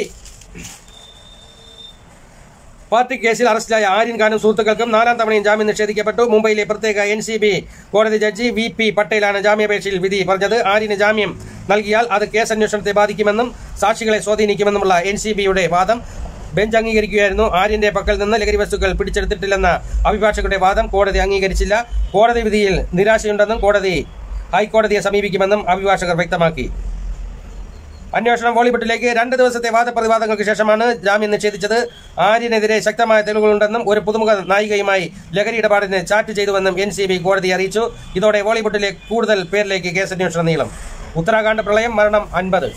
പാർട്ടി കേസിൽ അറസ്റ്റിലായ ആര്യൻ ഖാനും സുഹൃത്തുക്കൾക്കും 4ാം തവണയും ജാമ്യം നിഷേധിക്കപ്പെട്ടു. മുംബൈയിലെ പ്രത്യേക NCB കോടതി ജഡ്ജി VP പട്ടേലാണ് ജാമ്യാപേക്ഷയിൽ വിധി പറഞ്ഞത്. ആര്യന് ജാമ്യം നൽകിയാൽ അത് കേസന്വേഷണത്തെ ബാധിക്കുമെന്നും സാക്ഷികളെ സ്വാധീനിക്കുമെന്നുമുള്ള NCBയുടെ വാദം ബെഞ്ച് അംഗീകരിക്കുകയായിരുന്നു. ആര്യന്റെ പക്കൽ നിന്ന് ലഹരി വസ്തുക്കൾ പിടിച്ചെടുത്തിട്ടില്ലെന്ന അഭിഭാഷകരുടെ വാദം കോടതി അംഗീകരിച്ചില്ല. കോടതി വിധിയിൽ നിരാശയുണ്ടെന്നും ഹൈക്കോടതിയെ സമീപിക്കുമെന്നും അഭിഭാഷകർ വ്യക്തമാക്കി. അന്വേഷണം ബോളിവുഡിലേക്ക്. 2 ദിവസത്തെ വാദപ്രതിവാദങ്ങൾക്ക് ശേഷമാണ് ജാമ്യം നിഷേധിച്ചത്. ആര്യനെതിരെ ശക്തമായ തെളിവുകളുണ്ടെന്നും ഒരു പുതുമുഖ നായികയുമായി ലഹരി ഇടപാടിന് ചാറ്റ് ചെയ്തുവെന്നും NCB കോടതിയെ അറിയിച്ചു. ഇതോടെ ബോളിവുഡിലെ കൂടുതൽ പേരിലേക്ക് കേസന്വേഷണം നീളും. ഉത്തരാഖണ്ഡ് പ്രളയം. മരണം 50.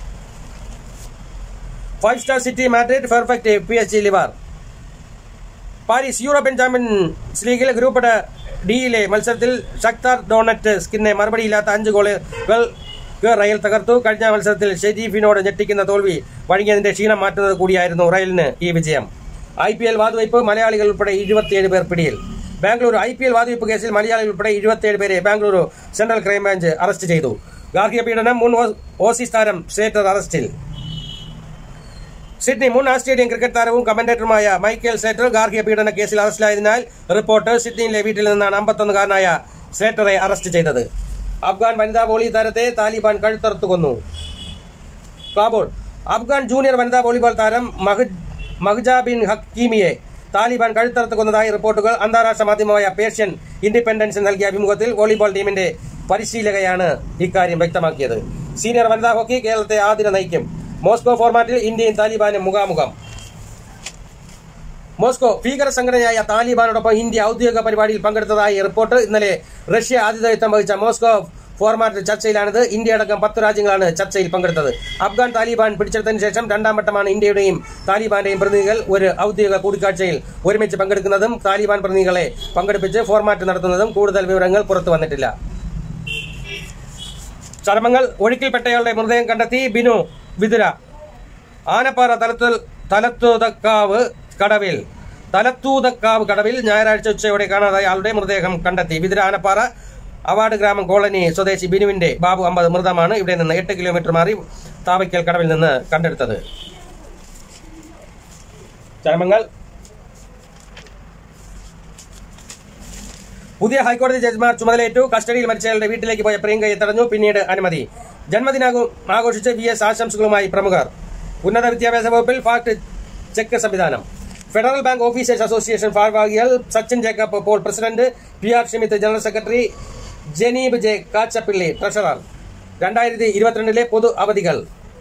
5-സ്റ്റാർ സിറ്റി മാഡ്രിഡ് പെർഫെക്റ്റ് PSG ലിവർ. പാരീസ്. യൂറോപ്യൻ ചാമ്പ്യൻസ് ലീഗിൽ ഗ്രൂപ്പ് ഡിയിലെ മത്സരത്തിൽ ഷക്താർ ഡോണറ്റ്സ്കിനെ മറുപടിയില്ലാത്ത 5 ഗോളുകൾ റയൽ തകർത്തു. കഴിഞ്ഞ മത്സരത്തിൽ ഷെരീഫിനോട് ഞെട്ടിക്കുന്ന തോൽവി വഴങ്ങിയതിന്റെ ക്ഷീണം മാറ്റുന്നത് കൂടിയായിരുന്നു റയലിന് ഈ വിജയം. IPL വാതുവയ്പ്. മലയാളികൾ ഉൾപ്പെടെ 27 പേർ പിടിയിൽ. ബാംഗ്ലൂരു. IPL വാതുവയ്പ് കേസിൽ മലയാളികൾ ഉൾപ്പെടെ 27 പേരെ ബാംഗ്ലൂരു സെൻട്രൽ ക്രൈംബ്രാഞ്ച് അറസ്റ്റ് ചെയ്തു. ഗാർഹിക പീഡനം. മുൻ ഓസീസ് താരം സേറ്റർ അറസ്റ്റിൽ. സിഡ്നി മുൻ ഓസ്ട്രേലിയൻ ക്രിക്കറ്റ് താരവും കമന്റേറ്ററുമായ മൈക്കൽ സ്ലേറ്റർ ഗാർഹിക പീഡന കേസിൽ അറസ്റ്റിലായതിനാൽ റിപ്പോർട്ട് സിഡ്നിയിലെ വീട്ടിൽ നിന്നാണ് 51-കാരനായ സ്ലേറ്ററെ അറസ്റ്റ് ചെയ്തത്. അഫ്ഗാൻ വനിതാ വോളി താരത്തെ താലിബാൻ കഴുത്തറുത്തു കൊന്നു. കാബൂൾ അഫ്ഗാൻ ജൂനിയർ വനിതാ വോളിബോൾ താരം മഹ്ജ ബിൻ ഹക്കീമിയെ താലിബാൻ കഴുത്തറുത്ത് കൊന്നതായി റിപ്പോർട്ടുകൾ. അന്താരാഷ്ട്ര മാധ്യമമായ പേർഷ്യൻ ഇൻഡിപെൻഡൻസ് നൽകിയ അഭിമുഖത്തിൽ വോളിബോൾ ടീമിന്റെ പരിശീലകയാണ് ഇക്കാര്യം വ്യക്തമാക്കിയത്. സീനിയർ വനിതാ ഹോക്കി കേരളത്തെ ആതിര നയിക്കും. മോസ്കോ ഫോർമാറ്റിൽ ഇന്ത്യയും താലിബാനും മുഖാമുഖം. മോസ്കോ ഭീകര സംഘടനയായ താലിബാനോടൊപ്പം ഇന്ത്യ ഔദ്യോഗിക പരിപാടിയിൽ പങ്കെടുത്തതായി റിപ്പോർട്ട്. ഇന്നലെ റഷ്യ ആതിഥേയത്വം വഹിച്ച മോസ്കോ ഫോർമാറ്റ് ചർച്ചയിലാണിത്. ഇന്ത്യ അടക്കം 10 രാജ്യങ്ങളാണ് ചർച്ചയിൽ പങ്കെടുത്തത്. അഫ്ഗാൻ താലിബാൻ പിടിച്ചെടുത്തതിനു ശേഷം 2ാം വട്ടമാണ് ഇന്ത്യയുടെയും താലിബാന്റെയും പ്രതിനിധികൾ ഒരു ഔദ്യോഗിക കൂടിക്കാഴ്ചയിൽ ഒരുമിച്ച് പങ്കെടുക്കുന്നതും താലിബാൻ പ്രതിനിധികളെ പങ്കെടുപ്പിച്ച് ഫോർമാറ്റ് നടത്തുന്നതും. കൂടുതൽ വിവരങ്ങൾ പുറത്തു വന്നിട്ടില്ല. ചർമ്മങ്ങൾ ഒഴുക്കിൽപ്പെട്ടയാളുടെ മൃതദേഹം കണ്ടെത്തി. ബിനു വിതുര ആനപ്പാറ തലത്തൂതക്കാവ് കടവിൽ ഞായറാഴ്ച ഉച്ചയോടെ കാണാതായ ആളുടെ മൃതദേഹം കണ്ടെത്തി. വിതുര ആനപ്പാറ അവാർഡ് ഗ്രാമം കോളനി സ്വദേശി ബിനുവിന്റെ ബാബു 50 മൃതമാണ് ഇവിടെ നിന്ന് 8 കിലോമീറ്റർ മാറി താവയ്ക്കൽ കടവിൽ നിന്ന് കണ്ടെടുത്തത്. ചർമ്മങ്ങൾ പുതിയ ഹൈക്കോടതി ജഡ്ജിമാർ ചുമതലയേറ്റു. കസ്റ്റഡിയിൽ മരിച്ചയാളുടെ വീട്ടിലേക്ക് പോയ പ്രിയങ്കയെ തടഞ്ഞു. പിന്നീട് അനുമതി. ജന്മദിനം ആഘോഷിച്ച് VS ആശംസകളുമായി പ്രമുഖർ. ഉന്നത വിദ്യാഭ്യാസ വകുപ്പിൽ ഫാക്ട് ചെക്ക് സംവിധാനം. ഫെഡറൽ ബാങ്ക് ഓഫീസേഴ്സ് അസോസിയേഷൻ ഭാരവാഹികൾ Sachin Jacob Paul president, PR Shimith general secretary, Janeeb J Kachappilly treasurer. 2022 പൊതു അവധികൾ.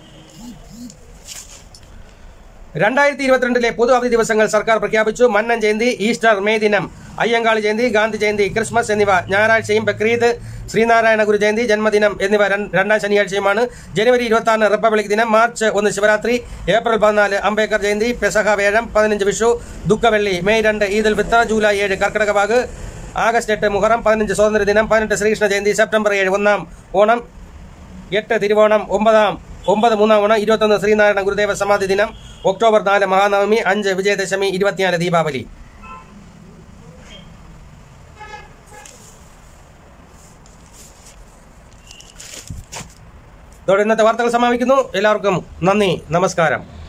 2022 പൊതു അവധി ദിവസങ്ങൾ സർക്കാർ പ്രഖ്യാപിച്ചു. മന്നൻ ജയന്തി, ഈസ്റ്റർ, മെയ് ദിനം, അയ്യങ്കാളി ജയന്തി, ഗാന്ധി ജയന്തി, ക്രിസ്മസ് എന്നിവ ഞായറാഴ്ചയും ബക്രീദ്, ശ്രീനാരായണ ഗുരു ജയന്തി, ജന്മദിനം എന്നിവ 2ാം ശനിയാഴ്ചയുമാണ്. ജനുവരി 26 റിപ്പബ്ലിക് ദിനം, മാർച്ച് 1 ശിവരാത്രി, ഏപ്രിൽ 14 അംബേദ്കർ ജയന്തി, പെസഹ വേഴം, 15 വിഷു, ദുഃഖവെള്ളി, മെയ് 2 ഈദ് ഉൽ ഫിത്തർ, ജൂലൈ 7 കർക്കിടക വാഗ്, ആഗസ്റ്റ് 8 മുഹറം, 15 സ്വാതന്ത്ര്യ ദിനം, 18 ശ്രീകൃഷ്ണ ജയന്തി, സെപ്റ്റംബർ 7 1 ഓണം, 8 തിരുവോണം, 9 3 ഓണം, 21 ശ്രീനാരായണ ഗുരുദേവ സമാധി ദിനം, ഒക്ടോബർ 4 മഹാനവമി, 5 വിജയദശമി, 24 ദീപാവലി. ഇതോടെ ഇന്നത്തെ വാർത്തകൾ സമാപിക്കുന്നു. എല്ലാവർക്കും നന്ദി, നമസ്കാരം.